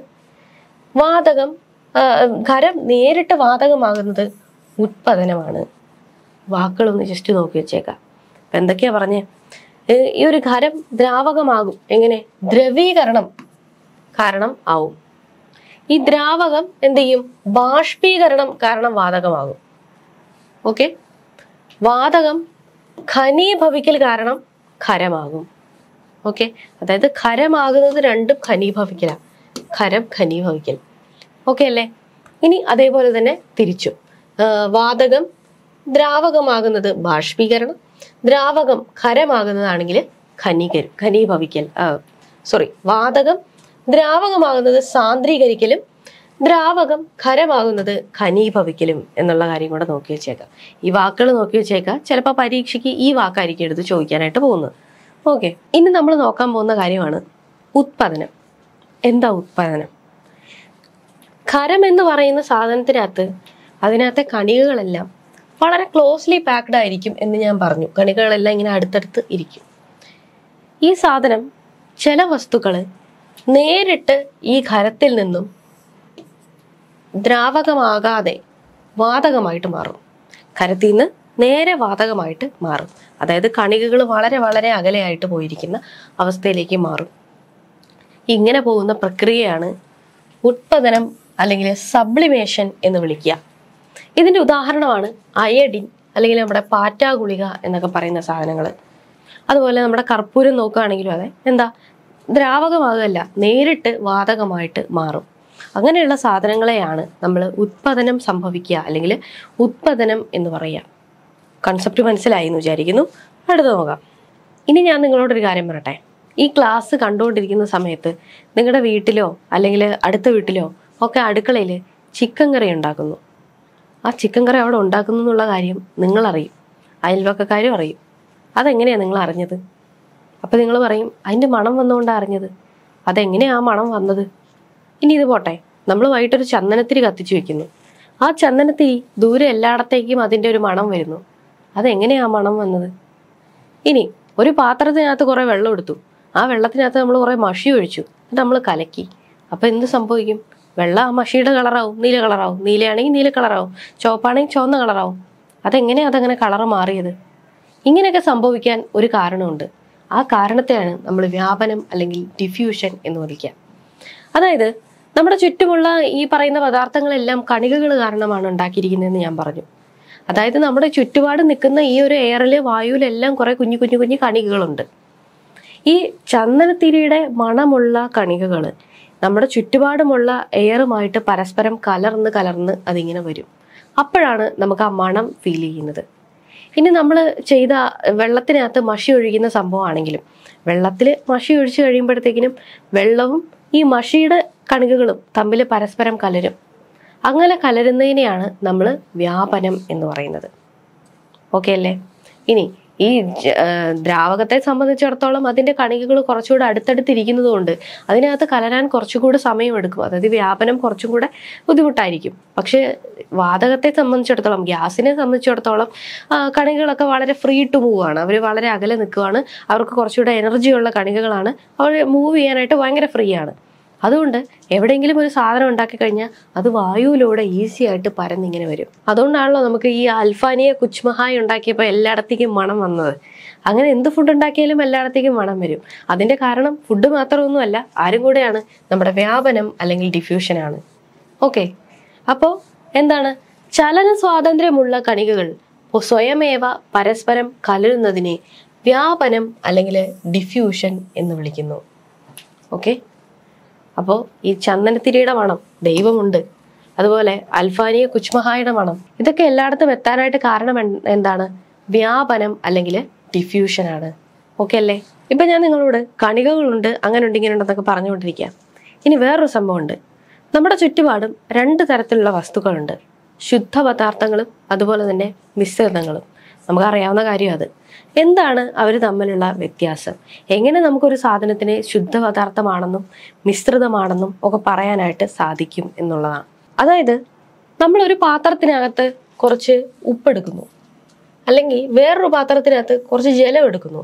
ഖരം നേരിട്ട് വാതകമാകുന്നത് ഉത്പതനമാണ്. വാക്കുകളൊന്ന് ജസ്റ്റ് നോക്കി വെച്ചേക്കാം. അപ്പൊ എന്തൊക്കെയാ പറഞ്ഞേ? ഈ ഒരു ഖരം ദ്രാവകമാകും. എങ്ങനെ? ദ്രവീകരണം കാരണം ആവും. ഈ ദ്രാവകം എന്ത് ചെയ്യും? ബാഷ്പീകരണം കാരണം വാതകമാകും. ഓക്കെ, വാതകം ഘനീഭവിക്കൽ കാരണം ഖരമാകും. ഓക്കെ, അതായത് ഖരമാകുന്നത് രണ്ടും ഘനീഭവിക്കലാണ്. ഖരം ഘനീഭവിക്കൽ. ഓക്കെ അല്ലേ? ഇനി അതേപോലെ തന്നെ തിരിച്ചു, വാതകം ദ്രാവകമാകുന്നത് ബാഷ്പീകരണം, ദ്രാവകം ഖരമാകുന്നതാണെങ്കിൽ ഘനീഭവിക്കൽ. വാതകം ദ്രാവകമാകുന്നത് സാന്ദ്രീകരിക്കലും ദ്രാവകം ഖരമാകുന്നത് ഘനീഭവിക്കലും എന്നുള്ള കാര്യം കൂടെ നോക്കി വെച്ചേക്കാം. ഈ വാക്കുകൾ നോക്കി വെച്ചേക്കാം. ചിലപ്പോൾ പരീക്ഷയ്ക്ക് ഈ വാക്കായിരിക്കും എടുത്ത് ചോദിക്കാനായിട്ട് പോകുന്നത്. ഓക്കെ, ഇനി നമ്മൾ നോക്കാൻ പോകുന്ന കാര്യമാണ് ഉത്പാദനം. എന്താ ഉത്പാദനം? ഖരം എന്ന് പറയുന്ന സാധനത്തിനകത്ത് അതിനകത്തെ കണികകളെല്ലാം വളരെ ക്ലോസ്ലി പാക്ഡ് ആയിരിക്കും എന്ന് ഞാൻ പറഞ്ഞു. കണികകളെല്ലാം ഇങ്ങനെ അടുത്തടുത്ത് ഇരിക്കും. ഈ സാധനം ചില വസ്തുക്കൾ നേരിട്ട് ഈ ഖരത്തിൽ നിന്നും ദ്രാവകമാകാതെ വാതകമായിട്ട് മാറും. ഖരത്തിൽ നിന്ന് നേരെ വാതകമായിട്ട് മാറും. അതായത് കണികകൾ വളരെ വളരെ അകലെയായിട്ട് പോയിരിക്കുന്ന അവസ്ഥയിലേക്ക് മാറും. ഇങ്ങനെ പോകുന്ന പ്രക്രിയയാണ് ഉത്പാദനം അല്ലെങ്കിൽ സബ്ലിമേഷൻ എന്ന് വിളിക്കുക. ഇതിൻ്റെ ഉദാഹരണമാണ് അയഡിൻ അല്ലെങ്കിൽ നമ്മുടെ പാറ്റ ഗുളിക എന്നൊക്കെ പറയുന്ന സാധനങ്ങൾ. അതുപോലെ നമ്മുടെ കർപ്പൂരം നോക്കുകയാണെങ്കിലും അതെ, എന്താ ദ്രാവകമാകല്ല, നേരിട്ട് വാതകമായിട്ട് മാറും. അങ്ങനെയുള്ള സാധനങ്ങളെയാണ് നമ്മൾ ഉത്പാദനം സംഭവിക്കുക അല്ലെങ്കിൽ ഉത്പാദനം എന്ന് പറയുക. കൺസെപ്റ്റ് മനസ്സിലായി എന്ന് വിചാരിക്കുന്നു. അടുത്ത് നോക്കാം. ഇനി ഞാൻ നിങ്ങളോടൊരു കാര്യം പറയട്ടെ. ഈ ക്ലാസ് കണ്ടുകൊണ്ടിരിക്കുന്ന സമയത്ത് നിങ്ങളുടെ വീട്ടിലോ അല്ലെങ്കിൽ അടുത്ത വീട്ടിലോ ഒക്കെ അടുക്കളയിൽ ചിക്കൻ കറി ഉണ്ടാക്കുന്നു. ആ ചിക്കൻ കറി അവിടെ ഉണ്ടാക്കുന്നു എന്നുള്ള കാര്യം നിങ്ങളറിയും, അയൽവക്കക്കാരും അറിയും. അതെങ്ങനെയാണ് നിങ്ങൾ അറിഞ്ഞത്? അപ്പം നിങ്ങൾ പറയും അതിൻ്റെ മണം വന്നുകൊണ്ടാണ് അറിഞ്ഞത്. അതെങ്ങനെയാണ് ആ മണം വന്നത്? ഇനി ഇത് പോട്ടെ, നമ്മൾ വൈകിട്ടൊരു ചന്ദനത്തിരി കത്തിച്ചു വെക്കുന്നു. ആ ചന്ദനത്തിരി ദൂരെ എല്ലായിടത്തേക്കും അതിൻ്റെ ഒരു മണം വരുന്നു. അതെങ്ങനെയാണ് ആ മണം വന്നത്? ഇനി ഒരു പാത്രത്തിനകത്ത് കുറേ വെള്ളം എടുത്തു. ആ വെള്ളത്തിനകത്ത് നമ്മൾ കുറേ മഷി ഒഴിച്ചു, എന്നിട്ട് നമ്മൾ കലക്കി. അപ്പം എന്ത് സംഭവിക്കും? വെള്ളം ആ മഷിയുടെ കളറാവും, നീല കളറാവും. നീലയാണെങ്കിൽ നീല കളറാവും, ചുവപ്പാണെങ്കിൽ ചുവന്ന കളറാവും. അതെങ്ങനെയാണ് അതങ്ങനെ കളറ് മാറിയത്? ഇങ്ങനെയൊക്കെ സംഭവിക്കാൻ ഒരു കാരണമുണ്ട്. ആ കാരണത്തെയാണ് നമ്മൾ വ്യാപനം അല്ലെങ്കിൽ ഡിഫ്യൂഷൻ എന്ന് വിളിക്കുക. അതായത് നമ്മുടെ ചുറ്റുമുള്ള ഈ പറയുന്ന പദാർത്ഥങ്ങളെല്ലാം കണികകൾ കാരണമാണ് ഉണ്ടാക്കിയിരിക്കുന്നതെന്ന് ഞാൻ പറഞ്ഞു. അതായത് നമ്മുടെ ചുറ്റുപാട് നിൽക്കുന്ന ഈ ഒരു എയറിൽ വായുവിലെല്ലാം കുറെ കുഞ്ഞു കുഞ്ഞു കുഞ്ഞു കണികകളുണ്ട്. ഈ ചന്ദനത്തിരിയുടെ മണമുള്ള കണികകൾ നമ്മുടെ ചുറ്റുപാടുമുള്ള എയറുമായിട്ട് പരസ്പരം കലർന്ന് അതിങ്ങനെ വരും. അപ്പോഴാണ് നമുക്ക് ആ മണം ഫീൽ ചെയ്യുന്നത്. ഇനി നമ്മൾ ചെയ്ത വെള്ളത്തിനകത്ത് മഷി ഒഴിക്കുന്ന സംഭവമാണെങ്കിലും വെള്ളത്തിൽ മഷി ഒഴിച്ചു കഴിയുമ്പോഴത്തേക്കിനും വെള്ളവും ഈ മഷിയുടെ കണികകളും തമ്മിൽ പരസ്പരം കലരും. അങ്ങനെ കലരുന്നതിനെയാണ് നമ്മൾ വ്യാപനം എന്ന് പറയുന്നത്. ഓക്കെ അല്ലേ? ഇനി ഈ ദ്രാവകത്തെ സംബന്ധിച്ചിടത്തോളം അതിൻ്റെ കണികകൾ കുറച്ചുകൂടെ അടുത്തടുത്തിരിക്കുന്നത് കൊണ്ട് അതിനകത്ത് കലരാൻ കുറച്ചുകൂടെ സമയമെടുക്കും. അതായത് വ്യാപനം കുറച്ചും കൂടെ ബുദ്ധിമുട്ടായിരിക്കും. പക്ഷെ വാതകത്തെ സംബന്ധിച്ചിടത്തോളം, ഗ്യാസിനെ സംബന്ധിച്ചിടത്തോളം കണികകളൊക്കെ വളരെ ഫ്രീ ടു മൂവ് ആണ്. അവർ വളരെ അകലെ നിൽക്കുകയാണ്. അവർക്ക് കുറച്ചുകൂടെ എനർജിയുള്ള കണികകളാണ്. അവർ മൂവ് ചെയ്യാനായിട്ട് ഭയങ്കര ഫ്രീ ആണ്. അതുകൊണ്ട് എവിടെയെങ്കിലും ഒരു സാധനം ഉണ്ടാക്കി കഴിഞ്ഞാൽ അത് വായുവിലൂടെ ഈസി ആയിട്ട് പരന്നിങ്ങനെ വരും. അതുകൊണ്ടാണല്ലോ നമുക്ക് ഈ അൽഫാനിയ കുച്ച്മഹായ് ഉണ്ടാക്കിയപ്പോൾ എല്ലായിടത്തേക്കും മണം വന്നത്. അങ്ങനെ എന്ത് ഫുഡ് ഉണ്ടാക്കിയാലും എല്ലായിടത്തേക്കും മണം വരും. അതിൻ്റെ കാരണം ഫുഡ് മാത്രമൊന്നുമല്ല, ആരും കൂടെയാണ്, നമ്മുടെ വ്യാപനം അല്ലെങ്കിൽ ഡിഫ്യൂഷനാണ്. ഓക്കെ, അപ്പോൾ എന്താണ്? ചലന സ്വാതന്ത്ര്യമുള്ള കണികകൾ സ്വയമേവ പരസ്പരം കലരുന്നതിനെ വ്യാപനം അല്ലെങ്കിൽ ഡിഫ്യൂഷൻ എന്ന് വിളിക്കുന്നു. ഓക്കെ, അപ്പോൾ ഈ ചന്ദനത്തിരിയുടെ മണം ദൈവമുണ്ട്, അതുപോലെ അൽഫാനിയ കുച്ച്മഹായുടെ മണം, ഇതൊക്കെ എല്ലായിടത്തും എത്താനായിട്ട് കാരണം എന്താണ്? വ്യാപനം അല്ലെങ്കിൽ ഡിഫ്യൂഷനാണ്. ഓക്കെ അല്ലേ? ഇപ്പം ഞാൻ നിങ്ങളോട് കണികകളുണ്ട്, അങ്ങനെ ഉണ്ട്, ഇങ്ങനെ ഉണ്ടെന്നൊക്കെ പറഞ്ഞുകൊണ്ടിരിക്കാം. ഇനി വേറൊരു സംഭവമുണ്ട്. നമ്മുടെ ചുറ്റുപാടും രണ്ട് തരത്തിലുള്ള വസ്തുക്കളുണ്ട്. ശുദ്ധ പദാർത്ഥങ്ങളും അതുപോലെ തന്നെ മിശ്രിതങ്ങളും. നമുക്കറിയാവുന്ന കാര്യം അത്. എന്താണ് അവർ തമ്മിലുള്ള വ്യത്യാസം? എങ്ങനെ നമുക്കൊരു സാധനത്തിനെ ശുദ്ധ പദാർത്ഥമാണെന്നും മിശ്രിതമാണെന്നും ഒക്കെ പറയാനായിട്ട് സാധിക്കും എന്നുള്ളതാണ്. അതായത് നമ്മളൊരു പാത്രത്തിനകത്ത് കുറച്ച് ഉപ്പെടുക്കുന്നു, അല്ലെങ്കിൽ വേറൊരു പാത്രത്തിനകത്ത് കുറച്ച് ജലം എടുക്കുന്നു.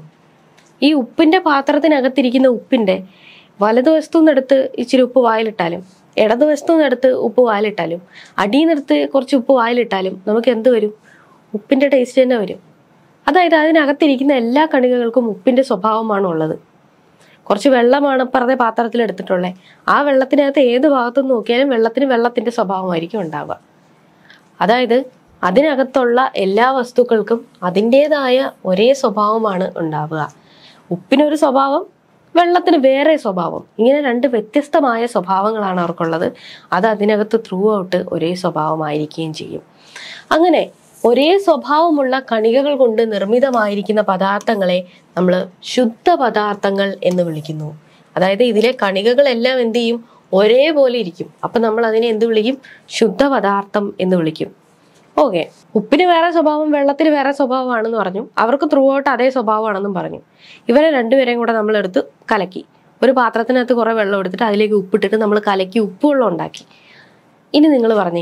ഈ ഉപ്പിൻ്റെ പാത്രത്തിനകത്തിരിക്കുന്ന ഉപ്പിൻ്റെ വലതുവശത്തു നിന്നെടുത്ത് ഇച്ചിരി ഉപ്പ് വായിലിട്ടാലും ഇടതുവശത്തു നിന്നെടുത്ത് ഉപ്പ് വായിലിട്ടാലും അടിയിൽ നിന്നെടുത്ത് കുറച്ച് ഉപ്പ് വായിലിട്ടാലും നമുക്ക് എന്ത് വരും? ഉപ്പിൻ്റെ ടേസ്റ്റ് തന്നെ വരും. അതായത് അതിനകത്തിരിക്കുന്ന എല്ലാ കണികകൾക്കും ഉപ്പിൻ്റെ സ്വഭാവമാണ് ഉള്ളത്. കുറച്ച് വെള്ളമാണ് പറഞ്ഞ പാത്രത്തിൽ എടുത്തിട്ടുള്ളത്. ആ വെള്ളത്തിനകത്ത് ഏത് ഭാഗത്തു നിന്ന് നോക്കിയാലും വെള്ളത്തിൻ്റെ സ്വഭാവമായിരിക്കും ഉണ്ടാവുക. അതായത് അതിനകത്തുള്ള എല്ലാ വസ്തുക്കൾക്കും അതിൻ്റെതായ ഒരേ സ്വഭാവമാണ് ഉണ്ടാവുക. ഉപ്പിനൊരു സ്വഭാവം, വെള്ളത്തിന് വേറെ സ്വഭാവം. ഇങ്ങനെ രണ്ട് വ്യത്യസ്തമായ സ്വഭാവങ്ങളാണ് അവർക്കുള്ളത്. അത് അതിനകത്ത് ത്രൂ ഔട്ട് ഒരേ സ്വഭാവമായിരിക്കുകയും ചെയ്യും. അങ്ങനെ ഒരേ സ്വഭാവമുള്ള കണികകൾ കൊണ്ട് നിർമ്മിതമായിരിക്കുന്ന പദാർത്ഥങ്ങളെ നമ്മൾ ശുദ്ധ പദാർത്ഥങ്ങൾ എന്ന് വിളിക്കുന്നു. അതായത് ഇതിലെ കണികകളെല്ലാം എന്ത് ചെയ്യും? ഒരേപോലെ ഇരിക്കും. അപ്പം നമ്മൾ അതിനെ എന്ത് വിളിക്കും? ശുദ്ധപദാർത്ഥം എന്ന് വിളിക്കും. ഓക്കെ, ഉപ്പിന് വേറെ സ്വഭാവം, വെള്ളത്തിന് വേറെ സ്വഭാവമാണെന്ന് പറഞ്ഞു. അവർക്ക് ത്രൂ ഔട്ട് അതേ സ്വഭാവമാണെന്നും പറഞ്ഞു. ഇവരെ രണ്ടുപേരെയും കൂടെ നമ്മൾ എടുത്ത് കലക്കി ഒരു പാത്രത്തിനകത്ത് കുറേ വെള്ളം എടുത്തിട്ട് അതിലേക്ക് ഉപ്പിട്ടിട്ട് നമ്മൾ കലക്കി ഉപ്പ് വെള്ളം ഉണ്ടാക്കി. ഇനി നിങ്ങൾ പറഞ്ഞേ,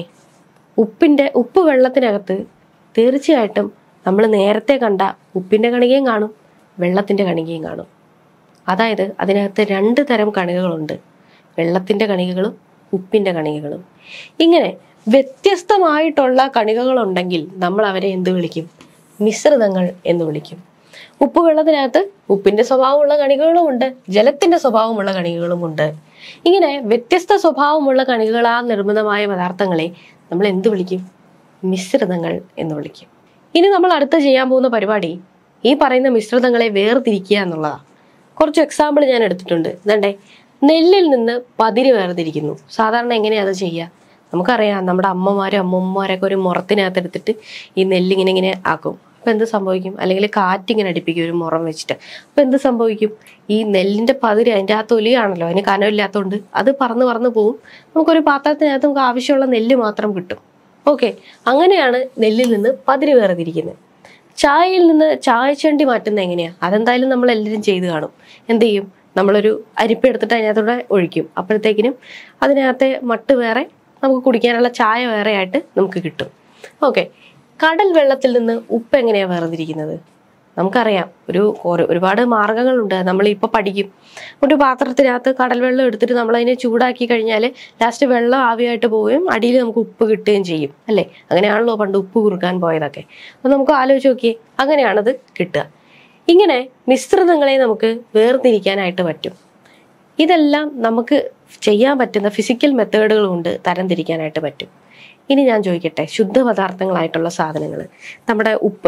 ഉപ്പ് വെള്ളത്തിനകത്ത് തീർച്ചയായിട്ടും നമ്മൾ നേരത്തെ കണ്ട ഉപ്പിൻ്റെ കണികയും കാണും, വെള്ളത്തിൻ്റെ കണികയും കാണും. അതായത് അതിനകത്ത് 2 തരം കണികകളുണ്ട്, വെള്ളത്തിൻ്റെ കണികകളും ഉപ്പിൻ്റെ കണികകളും. ഇങ്ങനെ വ്യത്യസ്തമായിട്ടുള്ള കണികകളുണ്ടെങ്കിൽ നമ്മൾ അവരെ എന്ത് വിളിക്കും? മിശ്രിതങ്ങൾ എന്ന് വിളിക്കും. ഉപ്പ് വെള്ളത്തിനകത്ത് ഉപ്പിൻ്റെ സ്വഭാവമുള്ള കണികകളും ഉണ്ട്, ജലത്തിൻ്റെ സ്വഭാവമുള്ള കണികകളും ഉണ്ട്. ഇങ്ങനെ വ്യത്യസ്ത സ്വഭാവമുള്ള കണികകളാൽ നിർമ്മിതമായ പദാർത്ഥങ്ങളെ നമ്മൾ എന്ത് വിളിക്കും? മിശ്രിതങ്ങൾ എന്ന് വിളിക്കും. ഇനി നമ്മൾ അടുത്ത് ചെയ്യാൻ പോകുന്ന പരിപാടി ഈ പറയുന്ന മിശ്രിതങ്ങളെ വേർതിരിക്കുക എന്നുള്ളതാണ്. കുറച്ച് എക്സാമ്പിൾ ഞാൻ എടുത്തിട്ടുണ്ട്. ഇതണ്ടേ, നെല്ലിൽ നിന്ന് പതിര് വേർതിരിക്കുന്നു. സാധാരണ എങ്ങനെയാണ് അത് ചെയ്യുക? നമുക്കറിയാം, നമ്മുടെ അമ്മമാരൊക്കെ ഒരു മുറത്തിനകത്ത് എടുത്തിട്ട് ഈ നെല്ലിങ്ങനെ ആക്കും. അപ്പം എന്ത് സംഭവിക്കും? അല്ലെങ്കിൽ കാറ്റിങ്ങനെ അടിപ്പിക്കും ഒരു മുറം വെച്ചിട്ട്. അപ്പം എന്ത് സംഭവിക്കും? ഈ നെല്ലിൻ്റെ പതിര്, അതിൻ്റെ ആ തൊലിയാണല്ലോ, അതിന് കനമില്ലാത്തതുകൊണ്ട് അത് പറന്ന് പോവും. നമുക്കൊരു പാത്രത്തിനകത്ത് നമുക്ക് ആവശ്യമുള്ള നെല്ല് മാത്രം കിട്ടും. ഓക്കെ, അങ്ങനെയാണ് നെല്ലിൽ നിന്ന് പതിര് വേർതിരിക്കുന്നത്. ചായയിൽ നിന്ന് ചായച്ചണ്ടി മാറ്റുന്നത് എങ്ങനെയാണ്? അതെന്തായാലും നമ്മൾ എല്ലാവരും ചെയ്ത് കാണും. എന്ത് ചെയ്യും? നമ്മളൊരു അരിപ്പ എടുത്തിട്ട് അതിനകത്തൂടെ ഒഴിക്കും. അപ്പോഴത്തേക്കിനും അതിനകത്തെ മട്ട് വേറെ, നമുക്ക് കുടിക്കാനുള്ള ചായ വേറെ ആയിട്ട് നമുക്ക് കിട്ടും. ഓക്കെ, കടൽ വെള്ളത്തിൽ നിന്ന് ഉപ്പ് എങ്ങനെയാണ് വേർതിരിക്കുന്നത്? നമുക്കറിയാം, ഒരുപാട് മാർഗങ്ങളുണ്ട്. നമ്മളിപ്പോൾ പഠിക്കും. ഒരു പാത്രത്തിനകത്ത് കടൽ വെള്ളം എടുത്തിട്ട് നമ്മളതിനെ ചൂടാക്കി കഴിഞ്ഞാൽ ലാസ്റ്റ് വെള്ളം ആവിയായിട്ട് പോവുകയും അടിയിൽ നമുക്ക് ഉപ്പ് കിട്ടുകയും ചെയ്യും, അല്ലേ? അങ്ങനെയാണല്ലോ പണ്ട് ഉപ്പ് കുറുക്കാൻ പോയതൊക്കെ. അപ്പം നമുക്ക് ആലോചിച്ച് നോക്കിയേ, അങ്ങനെയാണത് കിട്ടുക. ഇങ്ങനെ മിശ്രിതങ്ങളെ നമുക്ക് വേർതിരിക്കാനായിട്ട് പറ്റും. ഇതെല്ലാം നമുക്ക് ചെയ്യാൻ പറ്റുന്ന ഫിസിക്കൽ മെത്തേഡുകൾ കൊണ്ട് തരംതിരിക്കാനായിട്ട് പറ്റും. ഇനി ഞാൻ ചോദിക്കട്ടെ, ശുദ്ധപദാർത്ഥങ്ങളായിട്ടുള്ള സാധനങ്ങൾ, നമ്മുടെ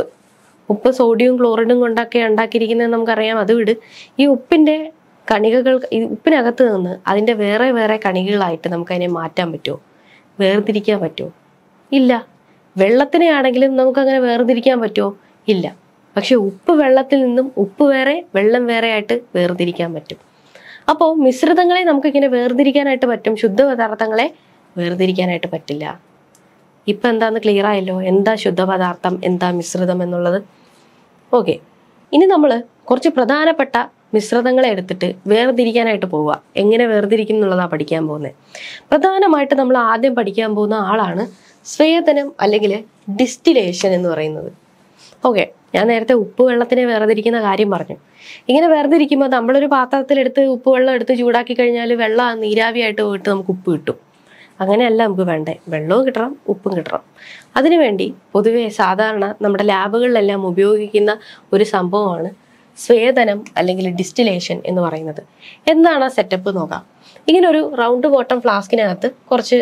ഉപ്പ് സോഡിയം ക്ലോറിനും കൊണ്ടൊക്കെ ഉണ്ടാക്കിയിരിക്കുന്നത് നമുക്കറിയാം. അത് വിട്, ഈ ഉപ്പിൻ്റെ കണികകൾ, ഈ ഉപ്പിനകത്ത് നിന്ന് അതിൻ്റെ വേറെ വേറെ കണികകളായിട്ട് നമുക്കതിനെ മാറ്റാൻ പറ്റുമോ? വേർതിരിക്കാൻ പറ്റുമോ? ഇല്ല. വെള്ളത്തിനെ ആണെങ്കിലും നമുക്കങ്ങനെ വേർതിരിക്കാൻ പറ്റുമോ? ഇല്ല. പക്ഷെ ഉപ്പ് വെള്ളത്തിൽ നിന്നും ഉപ്പ് വേറെ വെള്ളം വേറെ ആയിട്ട് വേർതിരിക്കാൻ പറ്റും. അപ്പോൾ മിശ്രിതങ്ങളെ നമുക്കിങ്ങനെ വേർതിരിക്കാനായിട്ട് പറ്റും, ശുദ്ധപദാർത്ഥങ്ങളെ വേർതിരിക്കാനായിട്ട് പറ്റില്ല. ഇപ്പം എന്താന്ന് ക്ലിയർ ആയല്ലോ, എന്താ ശുദ്ധപദാർത്ഥം, എന്താ മിശ്രിതം എന്നുള്ളത്. ഓക്കെ, ഇനി നമ്മൾ കുറച്ച് പ്രധാനപ്പെട്ട മിശ്രിതങ്ങളെ എടുത്തിട്ട് വേർതിരിക്കാനായിട്ട് പോവുക. എങ്ങനെ വേർതിരിക്കും എന്നുള്ളതാണ് പഠിക്കാൻ പോകുന്നത്. പ്രധാനമായിട്ട് നമ്മൾ ആദ്യം പഠിക്കാൻ പോകുന്ന ആളാണ് സ്വേദനം അല്ലെങ്കിൽ ഡിസ്റ്റിലേഷൻ എന്ന് പറയുന്നത്. ഓക്കെ, ഞാൻ നേരത്തെ ഉപ്പ് വെള്ളത്തിനെ വേർതിരിക്കുന്ന കാര്യം പറഞ്ഞു. ഇങ്ങനെ വേർതിരിക്കുമ്പോൾ നമ്മളൊരു പാത്രത്തിലെടുത്ത് ഉപ്പ് വെള്ളം എടുത്ത് ചൂടാക്കി കഴിഞ്ഞാൽ വെള്ളം നീരാവിയായിട്ട് പോയിട്ട് നമുക്ക് ഉപ്പ് കിട്ടും. അങ്ങനെയല്ല നമുക്ക് വേണ്ടേ, വെള്ളവും കിട്ടണം, ഉപ്പും കിട്ടണം. അതിനുവേണ്ടി പൊതുവെ സാധാരണ നമ്മുടെ ലാബുകളിലെല്ലാം ഉപയോഗിക്കുന്ന ഒരു സംഭവമാണ് സ്വേദനം അല്ലെങ്കിൽ ഡിസ്റ്റിലേഷൻ എന്ന് പറയുന്നത്. എന്താണ് ആ സെറ്റപ്പ് നോക്കാം. ഇങ്ങനെ ഒരു റൗണ്ട് ബോട്ടം ഫ്ലാസ്കിനകത്ത് കുറച്ച്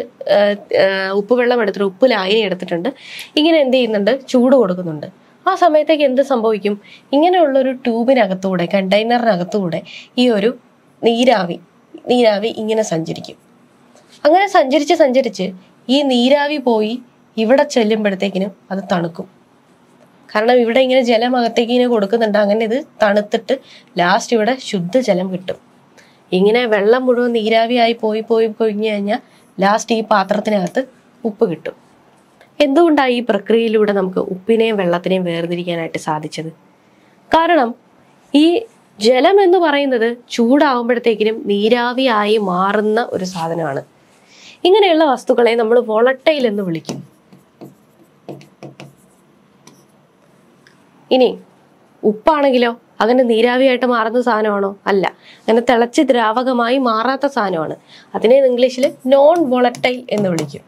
ഉപ്പ് വെള്ളം എടുത്തിട്ട്, ഉപ്പ് ലായനി എടുത്തിട്ടുണ്ട്. ഇങ്ങനെ എന്ത് ചെയ്യുന്നുണ്ട്? ചൂട് കൊടുക്കുന്നുണ്ട്. ആ സമയത്തേക്ക് എന്ത് സംഭവിക്കും? ഇങ്ങനെയുള്ളൊരു ട്യൂബിനകത്തൂടെ, കണ്ടെയ്നറിനകത്തൂടെ ഈ ഒരു നീരാവി ഇങ്ങനെ സഞ്ചരിക്കും. അങ്ങനെ സഞ്ചരിച്ച് ഈ നീരാവി പോയി ഇവിടെ ചെല്ലുമ്പോഴത്തേക്കിനും അത് തണുക്കും. കാരണം ഇവിടെ ഇങ്ങനെ ജലം അകത്തേക്ക് ഇങ്ങനെ കൊടുക്കുന്നുണ്ട്. അങ്ങനെ ഇത് തണുത്തിട്ട് ലാസ്റ്റ് ഇവിടെ ശുദ്ധജലം കിട്ടും. ഇങ്ങനെ വെള്ളം മുഴുവൻ നീരാവിയായി പോയി കഴിഞ്ഞാൽ ലാസ്റ്റ് ഈ പാത്രത്തിനകത്ത് ഉപ്പ് കിട്ടും. എന്തുകൊണ്ടാണ് ഈ പ്രക്രിയയിലൂടെ നമുക്ക് ഉപ്പിനെയും വെള്ളത്തിനെയും വേർതിരിക്കാനായിട്ട് സാധിച്ചത്? കാരണം ഈ ജലം എന്ന് പറയുന്നത് ചൂടാവുമ്പോഴത്തേക്കിനും നീരാവിയായി മാറുന്ന ഒരു സാധനമാണ്. ഇങ്ങനെയുള്ള വസ്തുക്കളെ നമ്മൾ വോളട്ടൈൽ എന്ന് വിളിക്കും. ഇനി ഉപ്പാണെങ്കിലോ അങ്ങനെ നീരാവിയായിട്ട് മാറുന്ന സാധനമാണോ? അല്ല, അങ്ങനെ തിളച്ച് ദ്രാവകമായി മാറാത്ത സാധനമാണ്. അതിനെ ഇംഗ്ലീഷിൽ നോൺ വോളട്ടൈൽ എന്ന് വിളിക്കും.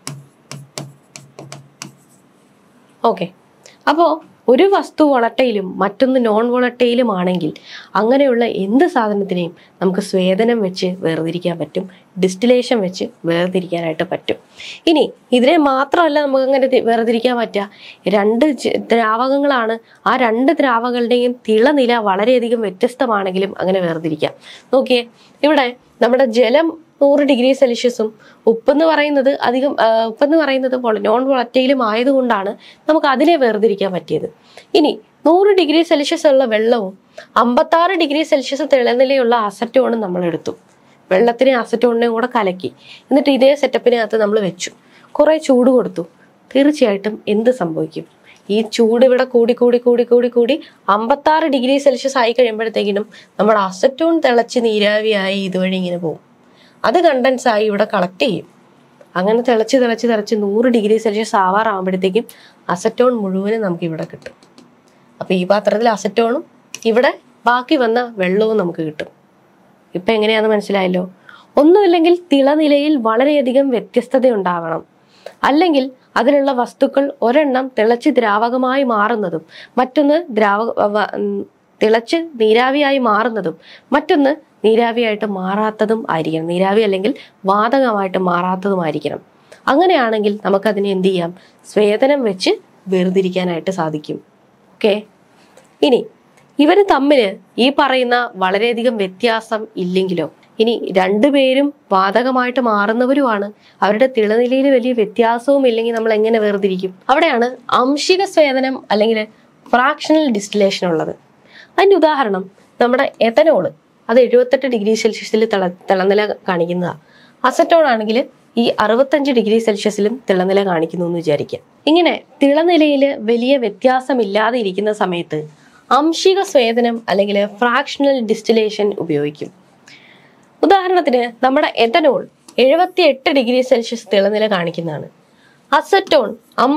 ഓക്കെ, അപ്പോൾ ഒരു വസ്തു വോളട്ടൈലും മറ്റൊന്ന് നോൺ വോളട്ടൈലും ആണെങ്കിൽ അങ്ങനെയുള്ള എന്ത് സാധനത്തിനെയും നമുക്ക് സ്വേദനം വെച്ച് വേർതിരിക്കാൻ പറ്റും, ഡിസ്റ്റിലേഷൻ വെച്ച് വേർതിരിക്കാനായിട്ട് പറ്റും. ഇനി ഇതിനെ മാത്രമല്ല നമുക്ക് അങ്ങനെ വേർതിരിക്കാൻ പറ്റുക. 2 ദ്രാവകങ്ങളാണ്. ആ 2 ദ്രാവകങ്ങളുടെയും തിളനില വളരെയധികം വ്യത്യസ്തമാണെങ്കിലും അങ്ങനെ വേർതിരിക്കാം. നോക്കിയേ, ഇവിടെ നമ്മുടെ ജലം 100 ഡിഗ്രി സെൽഷ്യസും ഉപ്പെന്ന് പറയുന്നത് നോൺ വോളറ്റൈലും ആയതുകൊണ്ടാണ് നമുക്ക് അതിനെ വേർതിരിക്കാൻ പറ്റിയത്. ഇനി 100 ഡിഗ്രി സെൽഷ്യസ് ഉള്ള വെള്ളവും 56 ഡിഗ്രി സെൽഷ്യസ് തിളനിലയുള്ള അസറ്റോണും നമ്മൾ എടുത്തു. വെള്ളത്തിനെ അസറ്റോണിനെയും കൂടെ കലക്കി. എന്നിട്ട് ഇതേ സെറ്റപ്പിനകത്ത് നമ്മൾ വെച്ചു, കുറേ ചൂട് കൊടുത്തു. തീർച്ചയായിട്ടും എന്ത് സംഭവിക്കും? ഈ ചൂട് ഇവിടെ കൂടി കൂടി കൂടി കൂടി കൂടി 56 ഡിഗ്രി സെൽഷ്യസ് ആയി കഴിയുമ്പോഴത്തേക്കിനും നമ്മുടെ അസറ്റോൺ തിളച്ച് നീരാവിയായി ഇതുവഴി ഇങ്ങനെ പോകും. അത് കണ്ടൻസ് ആയി ഇവിടെ കളക്ട് ചെയ്യും. അങ്ങനെ തിളച്ച് തിളച്ച് തിളച്ച് 100 ഡിഗ്രി സെൽഷ്യസ് ആവാറാകുമ്പോഴത്തേക്കും അസറ്റോൺ മുഴുവനും നമുക്ക് ഇവിടെ കിട്ടും. അപ്പൊ ഈ പാത്രത്തിൽ അസറ്റോണും ഇവിടെ ബാക്കി വന്ന വെള്ളവും നമുക്ക് കിട്ടും. ഇപ്പൊ എങ്ങനെയാണെന്ന് മനസ്സിലായല്ലോ. ഒന്നുമില്ലെങ്കിൽ തിളനിലയിൽ വളരെയധികം വ്യത്യസ്തത ഉണ്ടാവണം, അല്ലെങ്കിൽ അതിലുള്ള വസ്തുക്കൾ ഒരെണ്ണം തിളച്ച് ദ്രാവകമായി മാറുന്നതും മറ്റൊന്ന് തിളച്ച് നീരാവിയായി മാറുന്നതും മറ്റൊന്ന് നീരാവിയായിട്ട് മാറാത്തതും ആയിരിക്കണം. നീരാവി അല്ലെങ്കിൽ വാതകമായിട്ട് മാറാത്തതുമായിരിക്കണം. അങ്ങനെയാണെങ്കിൽ നമുക്കതിനെ എന്ത് ചെയ്യാം? സ്വേദനം വെച്ച് വേർതിരിക്കാനായിട്ട് സാധിക്കും. ഓക്കെ, ഇനി ഇവര് തമ്മിൽ ഈ പറയുന്ന വളരെയധികം വ്യത്യാസം ഇല്ലെങ്കിലോ, ഇനി രണ്ടുപേരും വാതകമായിട്ട് മാറുന്നവരുമാണ്, അവരുടെ തിളനിലയിൽ വലിയ വ്യത്യാസവും ഇല്ലെങ്കിൽ നമ്മൾ എങ്ങനെ വേർതിരിക്കും? അവിടെയാണ് ആംശിക സ്വേദനം അല്ലെങ്കിൽ ഫ്രാക്ഷണൽ ഡിസ്റ്റിലേഷൻ ഉള്ളത്. അതിന്റെ ഉദാഹരണം നമ്മുടെ എഥനോള്, അത് 78 ഡിഗ്രി സെൽഷ്യസിൽ തിളനില കാണിക്കുന്നതാണ്. അസറ്റോൺ ആണെങ്കിൽ ഈ 65 ഡിഗ്രി സെൽഷ്യസിലും തിളനില കാണിക്കുന്നു എന്ന് വിചാരിക്കാം. ഇങ്ങനെ തിളനിലയിൽ വലിയ വ്യത്യാസമില്ലാതെ ഇരിക്കുന്ന സമയത്ത് ആംശിക സ്വേദനം അല്ലെങ്കിൽ ഫ്രാക്ഷണൽ ഡിസ്റ്റിലേഷൻ ഉപയോഗിക്കും. ഉദാഹരണത്തിന് നമ്മുടെ എഥനോൾ 78 ഡിഗ്രി സെൽഷ്യസ് തിളനില കാണിക്കുന്നതാണ്. അസറ്റോൺ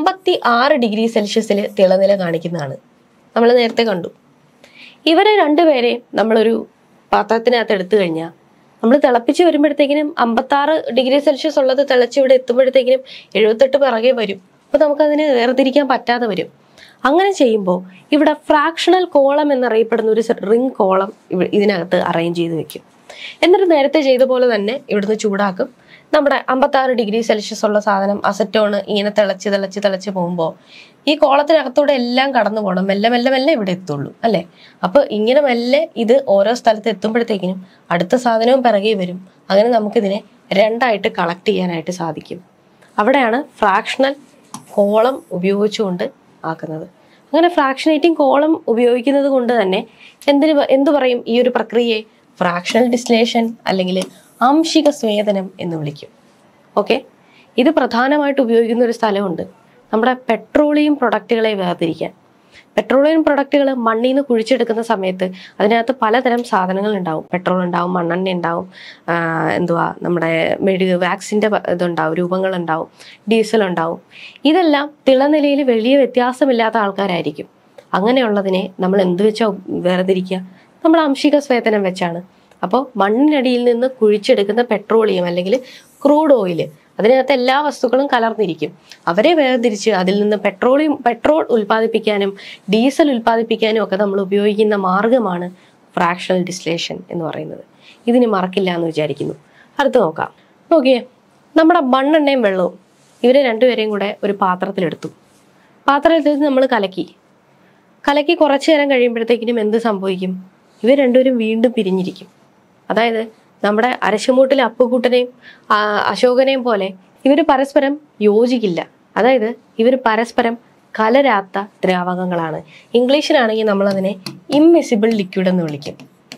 56 ഡിഗ്രി സെൽഷ്യസിൽ തിളനില കാണിക്കുന്നതാണ്. നമ്മൾ നേരത്തെ കണ്ടു. ഇവരെ രണ്ടുപേരെയും നമ്മളൊരു പാത്രത്തിനകത്ത് എടുത്തു കഴിഞ്ഞാൽ നമ്മൾ തിളപ്പിച്ച് വരുമ്പോഴത്തേക്കിനും 56 ഡിഗ്രി സെൽഷ്യസ് ഉള്ളത് തിളച്ച് ഇവിടെ എത്തുമ്പോഴത്തേക്കിനും 78 പിറകെ വരും. അപ്പൊ നമുക്കതിനെ വേർതിരിക്കാൻ പറ്റാതെ വരും. അങ്ങനെ ചെയ്യുമ്പോൾ ഇവിടെ ഫ്രാക്ഷണൽ കോളം എന്നറിയപ്പെടുന്ന ഒരു റിംഗ് കോളം ഇതിനകത്ത് അറേഞ്ച് ചെയ്ത് വെക്കും. എന്നിട്ട് നേരത്തെ ചെയ്ത പോലെ തന്നെ ഇവിടുന്ന് ചൂടാക്കും. നമ്മുടെ 56 ഡിഗ്രി സെൽഷ്യസ് ഉള്ള സാധനം അസറ്റോണ് ഇങ്ങനെ തിളച്ച് തിളച്ച് തിളച്ച് പോകുമ്പോൾ ഈ കോളത്തിനകത്തൂടെ എല്ലാം കടന്നു പോകണം. മെല്ലെ മെല്ലെ മെല്ലെ ഇവിടെ എത്തുള്ളൂ അല്ലേ? അപ്പൊ ഇങ്ങനെ മെല്ലെ ഇത് ഓരോ സ്ഥലത്ത് എത്തുമ്പോഴത്തേക്കിനും അടുത്ത സാധനവും പിറകെ വരും. അങ്ങനെ നമുക്കിതിനെ രണ്ടായിട്ട് കളക്ട് ചെയ്യാനായിട്ട് സാധിക്കും. അവിടെയാണ് ഫ്രാക്ഷണൽ കോളം ഉപയോഗിച്ചുകൊണ്ട് ആക്കുന്നത്. അങ്ങനെ ഫ്രാക്ഷനേറ്റിംഗ് കോളം ഉപയോഗിക്കുന്നത് കൊണ്ട് തന്നെ എന്തു പറയും? ഈ ഒരു പ്രക്രിയയെ ഫ്രാക്ഷണൽ ഡിസ്റ്റിലേഷൻ അല്ലെങ്കിൽ ആംശിക സ്വേദനം എന്ന് വിളിക്കും. ഓക്കെ, ഇത് പ്രധാനമായിട്ട് ഉപയോഗിക്കുന്ന ഒരു സ്ഥലമുണ്ട്, നമ്മുടെ പെട്രോളിയം പ്രൊഡക്റ്റുകളെ വേർതിരിക്കാൻ. പെട്രോളിയം പ്രൊഡക്റ്റുകൾ മണ്ണിൽ നിന്ന് കുഴിച്ചെടുക്കുന്ന സമയത്ത് അതിനകത്ത് പലതരം സാധനങ്ങൾ ഉണ്ടാവും. പെട്രോൾ ഉണ്ടാവും, മണ്ണെണ്ണ ഉണ്ടാവും, നമ്മുടെ വാക്സിൻ്റെ ഇതുണ്ടാവും, രൂപങ്ങളുണ്ടാവും, ഡീസൽ ഉണ്ടാവും. ഇതെല്ലാം തിളനിലയിൽ വലിയ വ്യത്യാസമില്ലാത്ത ആൾക്കാരായിരിക്കും. അങ്ങനെയുള്ളതിനെ നമ്മൾ എന്ത് വെച്ചാൽ വേർതിരിക്കുക? നമ്മൾ ആംശിക സ്വേദനം വെച്ചാണ്. അപ്പോൾ മണ്ണിനടിയിൽ നിന്ന് കുഴിച്ചെടുക്കുന്ന പെട്രോളിയം അല്ലെങ്കിൽ ക്രൂഡ് ഓയിൽ, അതിനകത്ത് എല്ലാ വസ്തുക്കളും കലർന്നിരിക്കും. അവരെ വേർതിരിച്ച് അതിൽ നിന്ന് പെട്രോൾ ഉൽപ്പാദിപ്പിക്കാനും ഡീസൽ ഉൽപ്പാദിപ്പിക്കാനും ഒക്കെ നമ്മൾ ഉപയോഗിക്കുന്ന മാർഗമാണ് ഫ്രാക്ഷണൽ ഡിസ്റ്റിലേഷൻ എന്ന് പറയുന്നത്. ഇതിന് മറക്കില്ല എന്ന് വിചാരിക്കുന്നു. അടുത്ത് നോക്കാം. നോക്കിയേ, നമ്മുടെ മണ്ണെണ്ണയും വെള്ളവും ഇവരെ രണ്ടുപേരെയും കൂടെ ഒരു പാത്രത്തിലെടുത്തു. പാത്രത്തിൽ നമ്മൾ കലക്കി കുറച്ചു നേരം കഴിയുമ്പോഴത്തേക്കിനും എന്ത് സംഭവിക്കും? ഇവർ രണ്ടുപേരും വീണ്ടും പിരിഞ്ഞിരിക്കും. അതായത് നമ്മുടെ അരശുമൂട്ടിലെ അപ്പുകൂട്ടനെയും അശോകനെയും പോലെ ഇവർ പരസ്പരം യോജിക്കില്ല. അതായത് ഇവർ പരസ്പരം കലരാത്ത ദ്രാവകങ്ങളാണ്. ഇംഗ്ലീഷിലാണെങ്കിൽ നമ്മൾ അതിനെ ഇമ്മിസിബിൾ ലിക്വിഡ് എന്ന് വിളിക്കും.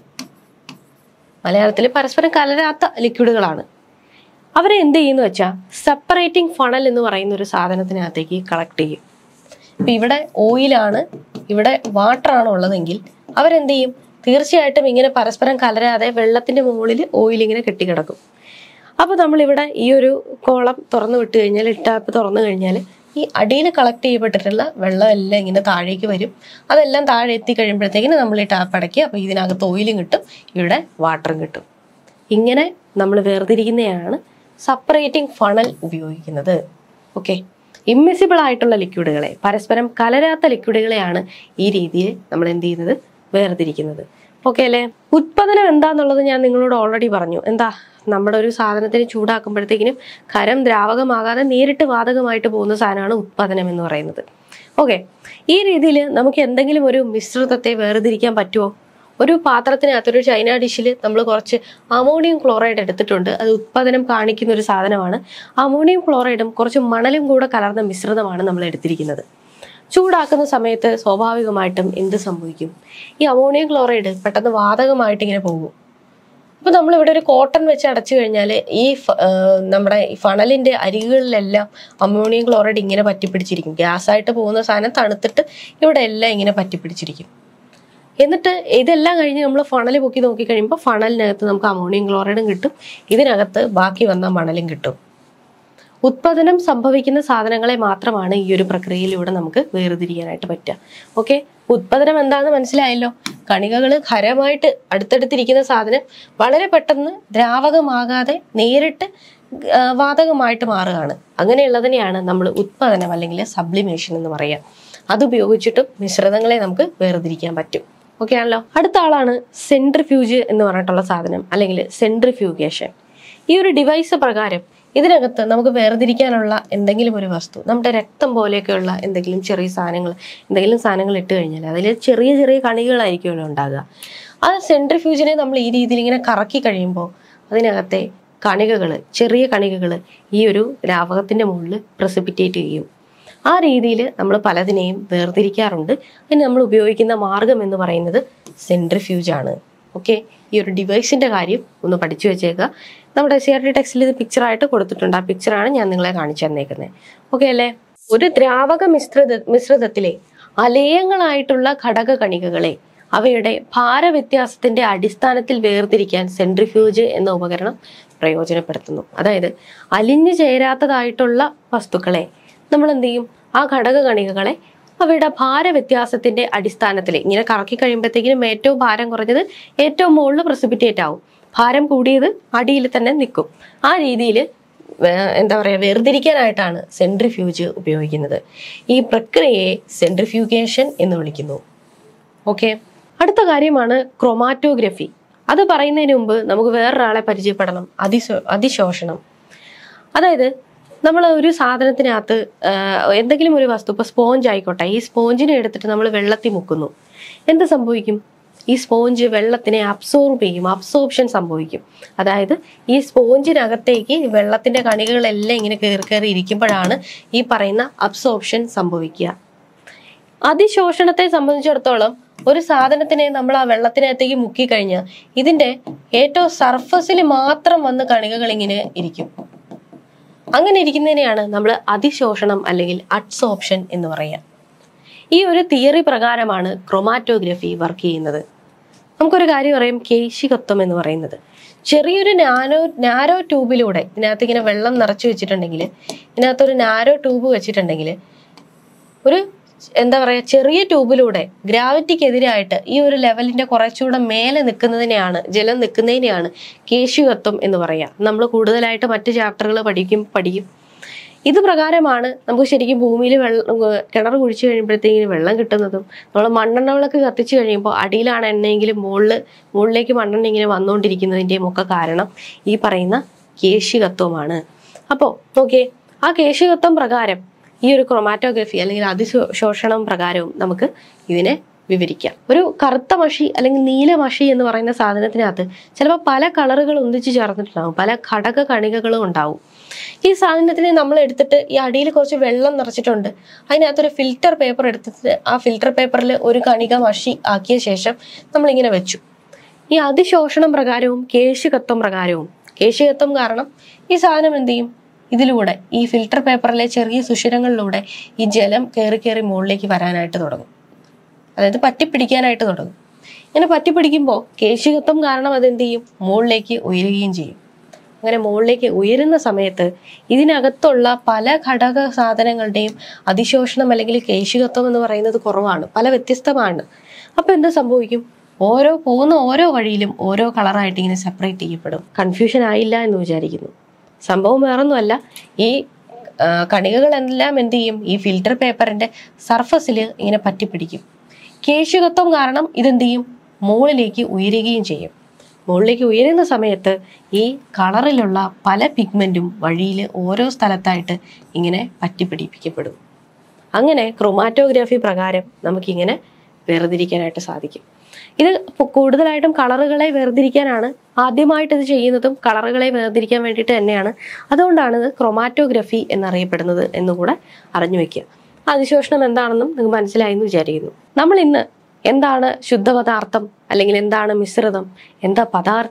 മലയാളത്തിൽ പരസ്പരം കലരാത്ത ലിക്വിഡുകളാണ്. അവരെ എന്ത് ചെയ്യുന്നു വെച്ചാൽ സെപ്പറേറ്റിംഗ് ഫണൽ എന്ന് പറയുന്ന ഒരു സാധനത്തിനകത്തേക്ക് കളക്ട് ചെയ്യും. ഇപ്പൊ ഇവിടെ ഓയിലാണ്, ഇവിടെ വാട്ടർ ആണ് ഉള്ളതെങ്കിൽ അവരെന്ത് ചെയ്യും? തീർച്ചയായിട്ടും ഇങ്ങനെ പരസ്പരം കലരാതെ വെള്ളത്തിന്റെ മുകളിൽ ഓയിൽ ഇങ്ങനെ കെട്ടിക്കിടക്കും. അപ്പൊ നമ്മളിവിടെ ഈ ഒരു കോളം തുറന്നു വിട്ട് കഴിഞ്ഞാൽ, ടാപ്പ് തുറന്നു കഴിഞ്ഞാൽ ഈ അടിയിൽ കളക്ട് ചെയ്യപ്പെട്ടിട്ടുള്ള വെള്ളം എല്ലാം ഇങ്ങനെ താഴേക്ക് വരും. അതെല്ലാം താഴെ എത്തി കഴിയുമ്പോഴത്തേക്കിന് നമ്മൾ ഈ ടാപ്പ് അടയ്ക്കുക. അപ്പൊ ഇതിനകത്ത് ഓയിലും കിട്ടും, ഇവിടെ വാട്ടറും കിട്ടും. ഇങ്ങനെ നമ്മൾ വേർതിരിക്കുന്നതാണ് സെപ്പറേറ്റിംഗ് ഫണൽ ഉപയോഗിക്കുന്നത്. ഓക്കെ, ഇമ്മിസിബിൾ ആയിട്ടുള്ള ലിക്വിഡുകളെ, പരസ്പരം കലരാത്ത ലിക്വിഡുകളെയാണ് ഈ രീതിയിൽ നമ്മൾ എന്ത് ചെയ്യുന്നത്? വേർതിരിക്കുന്നത്. ഓക്കെ അല്ലേ? ഉത്പാദനം എന്താന്നുള്ളത് ഞാൻ നിങ്ങളോട് ഓൾറെഡി പറഞ്ഞു. എന്താ? നമ്മുടെ ഒരു സാധനത്തിന് ചൂടാക്കുമ്പോഴത്തേക്കിനും ഖരം ദ്രാവകമാകാതെ നേരിട്ട് വാതകമായിട്ട് പോകുന്ന സാധനമാണ് ഉത്പാദനം എന്ന് പറയുന്നത്. ഓക്കെ, ഈ രീതിയിൽ നമുക്ക് എന്തെങ്കിലും ഒരു മിശ്രിതത്തെ വേർതിരിക്കാൻ പറ്റുമോ? ഒരു പാത്രത്തിനകത്ത്, ഒരു ചൈന ഡിഷിൽ നമ്മൾ കുറച്ച് അമോണിയം ക്ലോറൈഡ് എടുത്തിട്ടുണ്ട്. അത് ഉത്പാദനം കാണിക്കുന്ന ഒരു സാധനമാണ്. അമോണിയം ക്ലോറൈഡും കുറച്ച് മണലും കൂടെ കലർന്ന മിശ്രിതമാണ് നമ്മൾ എടുത്തിരിക്കുന്നത്. ചൂടാക്കുന്ന സമയത്ത് സ്വാഭാവികമായിട്ടും എന്ത് സംഭവിക്കും? ഈ അമോണിയം ക്ലോറൈഡ് പെട്ടെന്ന് വാതകമായിട്ട് ഇങ്ങനെ പോകും. അപ്പോൾ നമ്മളിവിടെ ഒരു കോട്ടൺ വെച്ച് അടച്ചു കഴിഞ്ഞാൽ ഈ നമ്മുടെ ഫണലിൻ്റെ അരികുകളിലെല്ലാം അമോണിയം ക്ലോറൈഡ് ഇങ്ങനെ പറ്റിപ്പിടിച്ചിരിക്കും. ഗ്യാസായിട്ട് പോകുന്ന സാധനം തണുത്തിട്ട് ഇവിടെ എല്ലാം ഇങ്ങനെ പറ്റിപ്പിടിച്ചിരിക്കും. എന്നിട്ട് ഇതെല്ലാം കഴിഞ്ഞ് നമ്മൾ ഫണൽ പൊക്കി നോക്കി കഴിയുമ്പോൾ ഫണലിനകത്ത് നമുക്ക് അമോണിയം ക്ലോറൈഡും കിട്ടും, ഇതിനകത്ത് ബാക്കി വന്ന മണലും കിട്ടും. ഉത്പാദനം സംഭവിക്കുന്ന സാധനങ്ങളെ മാത്രമാണ് ഈ ഒരു പ്രക്രിയയിലൂടെ നമുക്ക് വേർതിരിക്കാനായിട്ട് പറ്റുക. ഓക്കെ, ഉത്പാദനം എന്താണെന്ന് മനസ്സിലായല്ലോ. കണികകൾ ഖരമായിട്ട് അടുത്തടുത്തിരിക്കുന്ന സാധനം വളരെ പെട്ടെന്ന് ദ്രാവകമാകാതെ നേരിട്ട് വാതകമായിട്ട് മാറുകയാണ്. അങ്ങനെയുള്ളതിനെയാണ് നമ്മൾ ഉത്പാദനം അല്ലെങ്കിൽ സബ്ലിമേഷൻ എന്ന് പറയുക. അതുപയോഗിച്ചിട്ടും മിശ്രിതങ്ങളെ നമുക്ക് വേർതിരിക്കാൻ പറ്റും. ഓക്കെ ആണല്ലോ. അടുത്ത ആളാണ് സെൻട്രിഫ്യൂജ് എന്ന് പറഞ്ഞിട്ടുള്ള സാധനം, അല്ലെങ്കിൽ സെൻട്രിഫ്യൂഗേഷൻ. ഈ ഒരു ഡിവൈസ് പ്രകാരം ഇതിനകത്ത് നമുക്ക് വേർതിരിക്കാനുള്ള എന്തെങ്കിലും ഒരു വസ്തു, നമ്മുടെ രക്തം പോലെയൊക്കെയുള്ള എന്തെങ്കിലും ചെറിയ സാധനങ്ങൾ, എന്തെങ്കിലും സാധനങ്ങൾ ഇട്ട് കഴിഞ്ഞാൽ അതിൽ ചെറിയ ചെറിയ കണികളായിരിക്കുമല്ലോ ഉണ്ടാകുക. ആ സെൻട്രിഫ്യൂജിനെ നമ്മൾ ഈ രീതിയിൽ ഇങ്ങനെ കറക്കി കഴിയുമ്പോൾ അതിനകത്തെ കണികകൾ, ചെറിയ കണികകൾ ഈ ഒരു ദ്രാവകത്തിൻ്റെ മുകളിൽ പ്രസിപ്പിറ്റേറ്റ് ചെയ്യും. ആ രീതിയിൽ നമ്മൾ പലതിനെയും വേർതിരിക്കാറുണ്ട്. അതിന് നമ്മൾ ഉപയോഗിക്കുന്ന മാർഗം എന്ന് പറയുന്നത് സെൻട്രിഫ്യൂജാണ്. ഓക്കെ, ഈ ഒരു ഡിവൈസിൻ്റെ കാര്യം ഒന്ന് പഠിച്ചു വെച്ചേക്കുക. നമ്മുടെ SCERT ടെക്സ്റ്റിൽ ഇത് പിക്ചറായിട്ട് കൊടുത്തിട്ടുണ്ട്. ആ പിക്ചറാണ് ഞാൻ നിങ്ങളെ കാണിച്ചു തന്നേക്കുന്നത്. ഓക്കെ അല്ലേ. ഒരു ദ്രാവക മിശ്രിതത്തിലെ അലേയങ്ങളായിട്ടുള്ള ഘടക കണികകളെ അവയുടെ ഭാരവ്യത്യാസത്തിന്റെ അടിസ്ഥാനത്തിൽ വേർതിരിക്കാൻ സെൻട്രിഫ്യൂജ് എന്ന ഉപകരണം പ്രയോജനപ്പെടുത്തുന്നു. അതായത് അലിഞ്ഞു ചേരാത്തതായിട്ടുള്ള വസ്തുക്കളെ നമ്മൾ എന്ത് ചെയ്യും, ആ ഘടക കണികകളെ അവയുടെ ഭാരവ്യത്യാസത്തിന്റെ അടിസ്ഥാനത്തിൽ ഇങ്ങനെ കറക്കി കഴിയുമ്പോഴത്തേക്കിനും ഏറ്റവും ഭാരം കുറഞ്ഞത് ഏറ്റവും മുകളിൽ പ്രസിപ്പിറ്റേറ്റ് ആവും, ഭാരം കൂടിയത് അടിയിൽ തന്നെ നിൽക്കും. ആ രീതിയിൽ എന്താ പറയുക, വേർതിരിക്കാനായിട്ടാണ് സെൻട്രിഫ്യൂജ് ഉപയോഗിക്കുന്നത്. ഈ പ്രക്രിയയെ സെൻട്രിഫ്യൂഗേഷൻ എന്ന് വിളിക്കുന്നു. ഓക്കെ, അടുത്ത കാര്യമാണ് ക്രൊമാറ്റോഗ്രഫി. അത് പറയുന്നതിന് മുമ്പ് നമുക്ക് വേറൊരാളെ പരിചയപ്പെടണം, അതിശോഷണം. അതായത് നമ്മൾ ഒരു സാധനത്തിനകത്ത് എന്തെങ്കിലും ഒരു വസ്തു, ഇപ്പോൾ സ്പോഞ്ച് ആയിക്കോട്ടെ, ഈ സ്പോഞ്ചിനെ എടുത്തിട്ട് നമ്മൾ വെള്ളത്തിൽ മുക്കുന്നു. എന്ത് സംഭവിക്കും? ഈ സ്പോഞ്ച് വെള്ളത്തിനെ അബ്സോർബ് ചെയ്യും, അബ്സോർപ്ഷൻ സംഭവിക്കും. അതായത് ഈ സ്പോഞ്ചിനകത്തേക്ക് വെള്ളത്തിന്റെ കണികകളെല്ലാം ഇങ്ങനെ കയറി ഇരിക്കുമ്പോഴാണ് ഈ പറയുന്ന അബ്സോർപ്ഷൻ സംഭവിക്കുക. അതിശോഷണത്തെ സംബന്ധിച്ചിടത്തോളം ഒരു സാധനത്തിനെ നമ്മൾ ആ വെള്ളത്തിനകത്തേക്ക് മുക്കി കഴിഞ്ഞാൽ ഇതിന്റെ ഏറ്റവും സർഫസിൽ മാത്രം വന്ന് കണികകൾ ഇങ്ങനെ ഇരിക്കും. അങ്ങനെ ഇരിക്കുന്നതിനെയാണ് നമ്മൾ അതിശോഷണം അല്ലെങ്കിൽ അഡ്സോർപ്ഷൻ എന്ന് പറയുക. ഈ ഒരു തിയറി പ്രകാരമാണ് ക്രൊമാറ്റോഗ്രഫി വർക്ക് ചെയ്യുന്നത്. നമുക്കൊരു കാര്യം പറയാം, കേശികത്വം എന്ന് പറയുന്നത് ചെറിയൊരു നാരോ ട്യൂബിലൂടെ, ഇതിനകത്ത് ഇങ്ങനെ വെള്ളം നിറച്ചു വെച്ചിട്ടുണ്ടെങ്കിൽ, ഇതിനകത്തൊരു നാരോ ട്യൂബ് വെച്ചിട്ടുണ്ടെങ്കിൽ, ഒരു എന്താ പറയുക, ചെറിയ ട്യൂബിലൂടെ ഗ്രാവിറ്റിക്കെതിരായിട്ട് ഈ ഒരു ലെവലിന്റെ കുറച്ചുകൂടെ മേലെ നിൽക്കുന്നതിനെയാണ്, ജലം നിൽക്കുന്നതിനെയാണ് കേശികത്വം എന്ന് പറയുക. നമ്മൾ കൂടുതലായിട്ട് മറ്റ് ചാപ്റ്ററുകൾ പഠിക്കും. ഇത് പ്രകാരമാണ് നമുക്ക് ശരിക്കും ഭൂമിയിൽ കിണർ കുഴിച്ചു കഴിയുമ്പോഴത്തേക്കിന് വെള്ളം കിട്ടുന്നതും, നമ്മൾ മണ്ണെണ്ണ വിളക്ക് കത്തിച്ചു കഴിയുമ്പോൾ അടിയിലാണ് എണ്ണയെങ്കിലും മുകളിലേക്ക് മണ്ണെണ്ണ ഇങ്ങനെ വന്നുകൊണ്ടിരിക്കുന്നതിൻ്റെയും ഒക്കെ കാരണം ഈ പറയുന്ന കേശികത്വമാണ്. അപ്പോൾ നോക്കിയേ, ആ കേശികത്വം പ്രകാരം ഈ ഒരു ക്രൊമാറ്റോഗ്രഫി അല്ലെങ്കിൽ അതിശോഷണം പ്രകാരവും നമുക്ക് ഇതിനെ വിവരിക്കാം. ഒരു കറുത്ത മഷി അല്ലെങ്കിൽ നീല മഷി എന്ന് പറയുന്ന സാധനത്തിനകത്ത് ചിലപ്പോൾ പല കളറുകൾ ഒന്നിച്ച് ചേർന്നിട്ടുണ്ടാവും, പല ഘടക കണികകളും ഉണ്ടാവും. ഈ സാധനത്തിനെ നമ്മൾ എടുത്തിട്ട് ഈ അടിയിൽ കുറച്ച് വെള്ളം നിറച്ചിട്ടുണ്ട്, അതിനകത്തൊരു ഫിൽറ്റർ പേപ്പർ എടുത്തിട്ട് ആ ഫിൽറ്റർ പേപ്പറിൽ ഒരു കണിക മഷി ആക്കിയ ശേഷം നമ്മളിങ്ങനെ വെച്ചു. ഈ അതിശോഷണം പ്രകാരവും കേശികത്വം പ്രകാരവും, കേശികത്വം കാരണം ഈ സാധനം എന്ത് ചെയ്യും, ഇതിലൂടെ ഈ ഫിൽറ്റർ പേപ്പറിലെ ചെറിയ സുഷിരങ്ങളിലൂടെ ഈ ജലം കയറി മുകളിലേക്ക് വരാനായിട്ട് തുടങ്ങും, അതായത് പറ്റിപ്പിടിക്കാനായിട്ട് തുടങ്ങും. ഇങ്ങനെ പറ്റിപ്പിടിക്കുമ്പോൾ കേശികത്വം കാരണം അതെന്ത് ചെയ്യും, മുകളിലേക്ക് ഉയരുകയും ചെയ്യും. അങ്ങനെ മുകളിലേക്ക് ഉയരുന്ന സമയത്ത് ഇതിനകത്തുള്ള പല ഘടക സാധനങ്ങളുടെയും അതിശോഷണം അല്ലെങ്കിൽ കേശികത്വം എന്ന് പറയുന്നത് കുറവാണ്, പല വ്യത്യസ്തമാണ്. അപ്പം എന്ത് സംഭവിക്കും, പോകുന്ന ഓരോ വഴിയിലും ഓരോ കളറായിട്ട് ഇങ്ങനെ സെപ്പറേറ്റ് ചെയ്യപ്പെടും. കൺഫ്യൂഷൻ ആയില്ല എന്ന് വിചാരിക്കുന്നു. സംഭവം വേറൊന്നുമല്ല, ഈ കണികകളെല്ലാം എന്ത് ചെയ്യും, ഈ ഫിൽറ്റർ പേപ്പറിന്റെ സർഫസിൽ ഇങ്ങനെ പറ്റിപ്പിടിക്കും. കേശികത്വം കാരണം ഇതെന്ത് ചെയ്യും, മുകളിലേക്ക് ഉയരുകയും ചെയ്യും. മുകളിലേക്ക് ഉയരുന്ന സമയത്ത് ഈ കളറിലുള്ള പല പിഗ്മെന്റും വഴിയിൽ ഓരോ സ്ഥലത്തായിട്ട് ഇങ്ങനെ പറ്റിപ്പിടിപ്പിക്കപ്പെടും. അങ്ങനെ ക്രൊമാറ്റോഗ്രഫി പ്രകാരം നമുക്കിങ്ങനെ വേർതിരിക്കാനായിട്ട് സാധിക്കും. ഇത് കൂടുതലായിട്ടും കളറുകളെ വേർതിരിക്കാനാണ് ആദ്യമായിട്ട് ഇത് ചെയ്യുന്നതും, കളറുകളെ വേർതിരിക്കാൻ വേണ്ടിയിട്ട് തന്നെയാണ്. അതുകൊണ്ടാണ് ഇത് ക്രൊമാറ്റോഗ്രഫി എന്നറിയപ്പെടുന്നത് എന്നുകൂടെ അറിഞ്ഞു വെക്കുക. അതിശോഷണം എന്താണെന്നും നിങ്ങൾക്ക് മനസ്സിലായി എന്ന് വിചാരിക്കുന്നു. നമ്മൾ ഇന്ന് എന്താണ് ശുദ്ധപദാർത്ഥം അല്ലെങ്കിൽ എന്താണ് മിശ്രിതം, എന്താ പദാർത്ഥം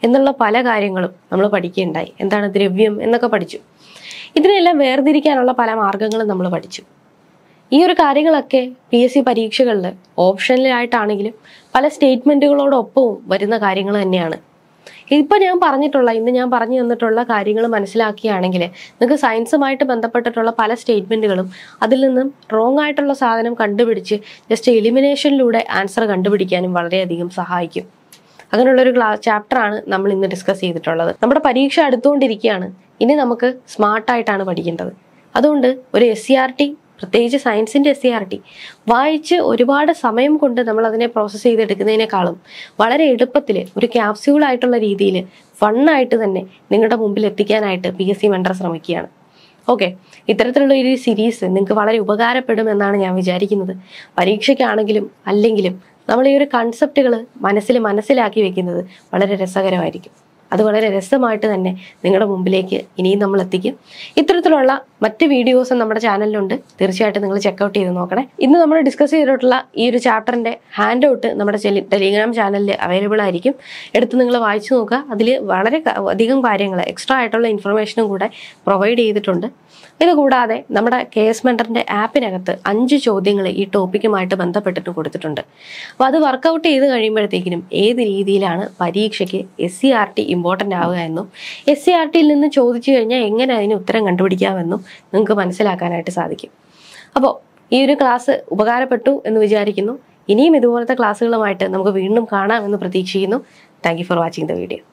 എന്നുള്ള പല കാര്യങ്ങളും നമ്മൾ പഠിക്കുകയുണ്ടായി. എന്താണ് ദ്രവ്യം എന്നൊക്കെ പഠിച്ചു. ഇതിനെല്ലാം വേർതിരിക്കാനുള്ള പല മാർഗങ്ങളും നമ്മൾ പഠിച്ചു. ഈ ഒരു കാര്യങ്ങളൊക്കെ PSC പരീക്ഷകളിൽ ഓപ്ഷനിലായിട്ടാണെങ്കിലും പല സ്റ്റേറ്റ്മെന്റുകളോടൊപ്പവും വരുന്ന കാര്യങ്ങൾ തന്നെയാണ്. ഇന്ന് ഞാൻ പറഞ്ഞു തന്നിട്ടുള്ള കാര്യങ്ങൾ മനസ്സിലാക്കിയാണെങ്കിൽ നിങ്ങൾക്ക് സയൻസുമായിട്ട് ബന്ധപ്പെട്ടിട്ടുള്ള പല സ്റ്റേറ്റ്മെന്റുകളും അതിൽ നിന്നും റോങ് ആയിട്ടുള്ള സാധനം കണ്ടുപിടിച്ച് ജസ്റ്റ് എലിമിനേഷനിലൂടെ ആൻസർ കണ്ടുപിടിക്കാനും വളരെയധികം സഹായിക്കും. അങ്ങനെയുള്ളൊരു ചാപ്റ്ററാണ് നമ്മൾ ഇന്ന് ഡിസ്കസ് ചെയ്തിട്ടുള്ളത്. നമ്മുടെ പരീക്ഷ അടുത്തുകൊണ്ടിരിക്കുകയാണ്. ഇനി നമുക്ക് സ്മാർട്ടായിട്ടാണ് പഠിക്കേണ്ടത്. അതുകൊണ്ട് ഒരു SCRT, പ്രത്യേകിച്ച് സയൻസിൻ്റെ SCRT വായിച്ച് ഒരുപാട് സമയം കൊണ്ട് നമ്മൾ അതിനെ പ്രോസസ്സ് ചെയ്തെടുക്കുന്നതിനേക്കാളും വളരെ എളുപ്പത്തിൽ ഒരു ക്യാപ്സ്യൂളായിട്ടുള്ള രീതിയിൽ ഫണ്ണായിട്ട് തന്നെ നിങ്ങളുടെ മുമ്പിൽ എത്തിക്കാനായിട്ട് PSC മെൻറ്റർ ശ്രമിക്കുകയാണ്. ഓക്കെ, ഇത്തരത്തിലുള്ള ഒരു സീരീസ് നിങ്ങൾക്ക് വളരെ ഉപകാരപ്പെടുമെന്നാണ് ഞാൻ വിചാരിക്കുന്നത്. പരീക്ഷയ്ക്കാണെങ്കിലും അല്ലെങ്കിലും നമ്മൾ ഈ ഒരു കൺസെപ്റ്റുകൾ മനസ്സിലാക്കി വെക്കുന്നത് വളരെ രസകരമായിരിക്കും. അത് വളരെ രസമായിട്ട് തന്നെ നിങ്ങളുടെ മുമ്പിലേക്ക് ഇനിയും നമ്മൾ എത്തിക്കും. ഇത്തരത്തിലുള്ള മറ്റ് വീഡിയോസും നമ്മുടെ ചാനലിലുണ്ട്. തീർച്ചയായിട്ടും നിങ്ങൾ ചെക്കൗട്ട് ചെയ്ത് നോക്കണേ. ഇന്ന് നമ്മൾ ഡിസ്കസ് ചെയ്തിട്ടുള്ള ഈ ഒരു ചാപ്റ്ററിൻ്റെ ഹാൻഡ് ഔട്ട് നമ്മുടെ ടെലിഗ്രാം ചാനലിൽ അവൈലബിൾ ആയിരിക്കും. എടുത്ത് നിങ്ങൾ വായിച്ചു നോക്കുക. അതിൽ വളരെ അധികം കാര്യങ്ങൾ, എക്സ്ട്രാ ആയിട്ടുള്ള ഇൻഫർമേഷനും കൂടെ പ്രൊവൈഡ് ചെയ്തിട്ടുണ്ട്. ഇതുകൂടാതെ നമ്മുടെ KS മെൻറ്ററിൻ്റെ ആപ്പിനകത്ത് 5 ചോദ്യങ്ങൾ ഈ ടോപ്പിക്കുമായിട്ട് ബന്ധപ്പെട്ടിട്ട് കൊടുത്തിട്ടുണ്ട്. അപ്പോൾ അത് വർക്കൗട്ട് ചെയ്ത് കഴിയുമ്പോഴത്തേക്കിനും ഏത് രീതിയിലാണ് പരീക്ഷയ്ക്ക് SCRT ഇമ്പോർട്ടൻ്റ് ആവുക എന്നും SCRTയിൽ നിന്ന് ചോദിച്ചു കഴിഞ്ഞാൽ എങ്ങനെ അതിന് ഉത്തരം കണ്ടുപിടിക്കാമെന്നും നിങ്ങൾക്ക് മനസ്സിലാക്കാനായിട്ട് സാധിക്കും. അപ്പോൾ ഈ ഒരു ക്ലാസ് ഉപകാരപ്പെട്ടു എന്ന് വിചാരിക്കുന്നു. ഇനിയും ഇതുപോലത്തെ ക്ലാസ്സുകളുമായിട്ട് നമുക്ക് വീണ്ടും കാണാമെന്ന് പ്രതീക്ഷിക്കുന്നു. Thank you for watching the video.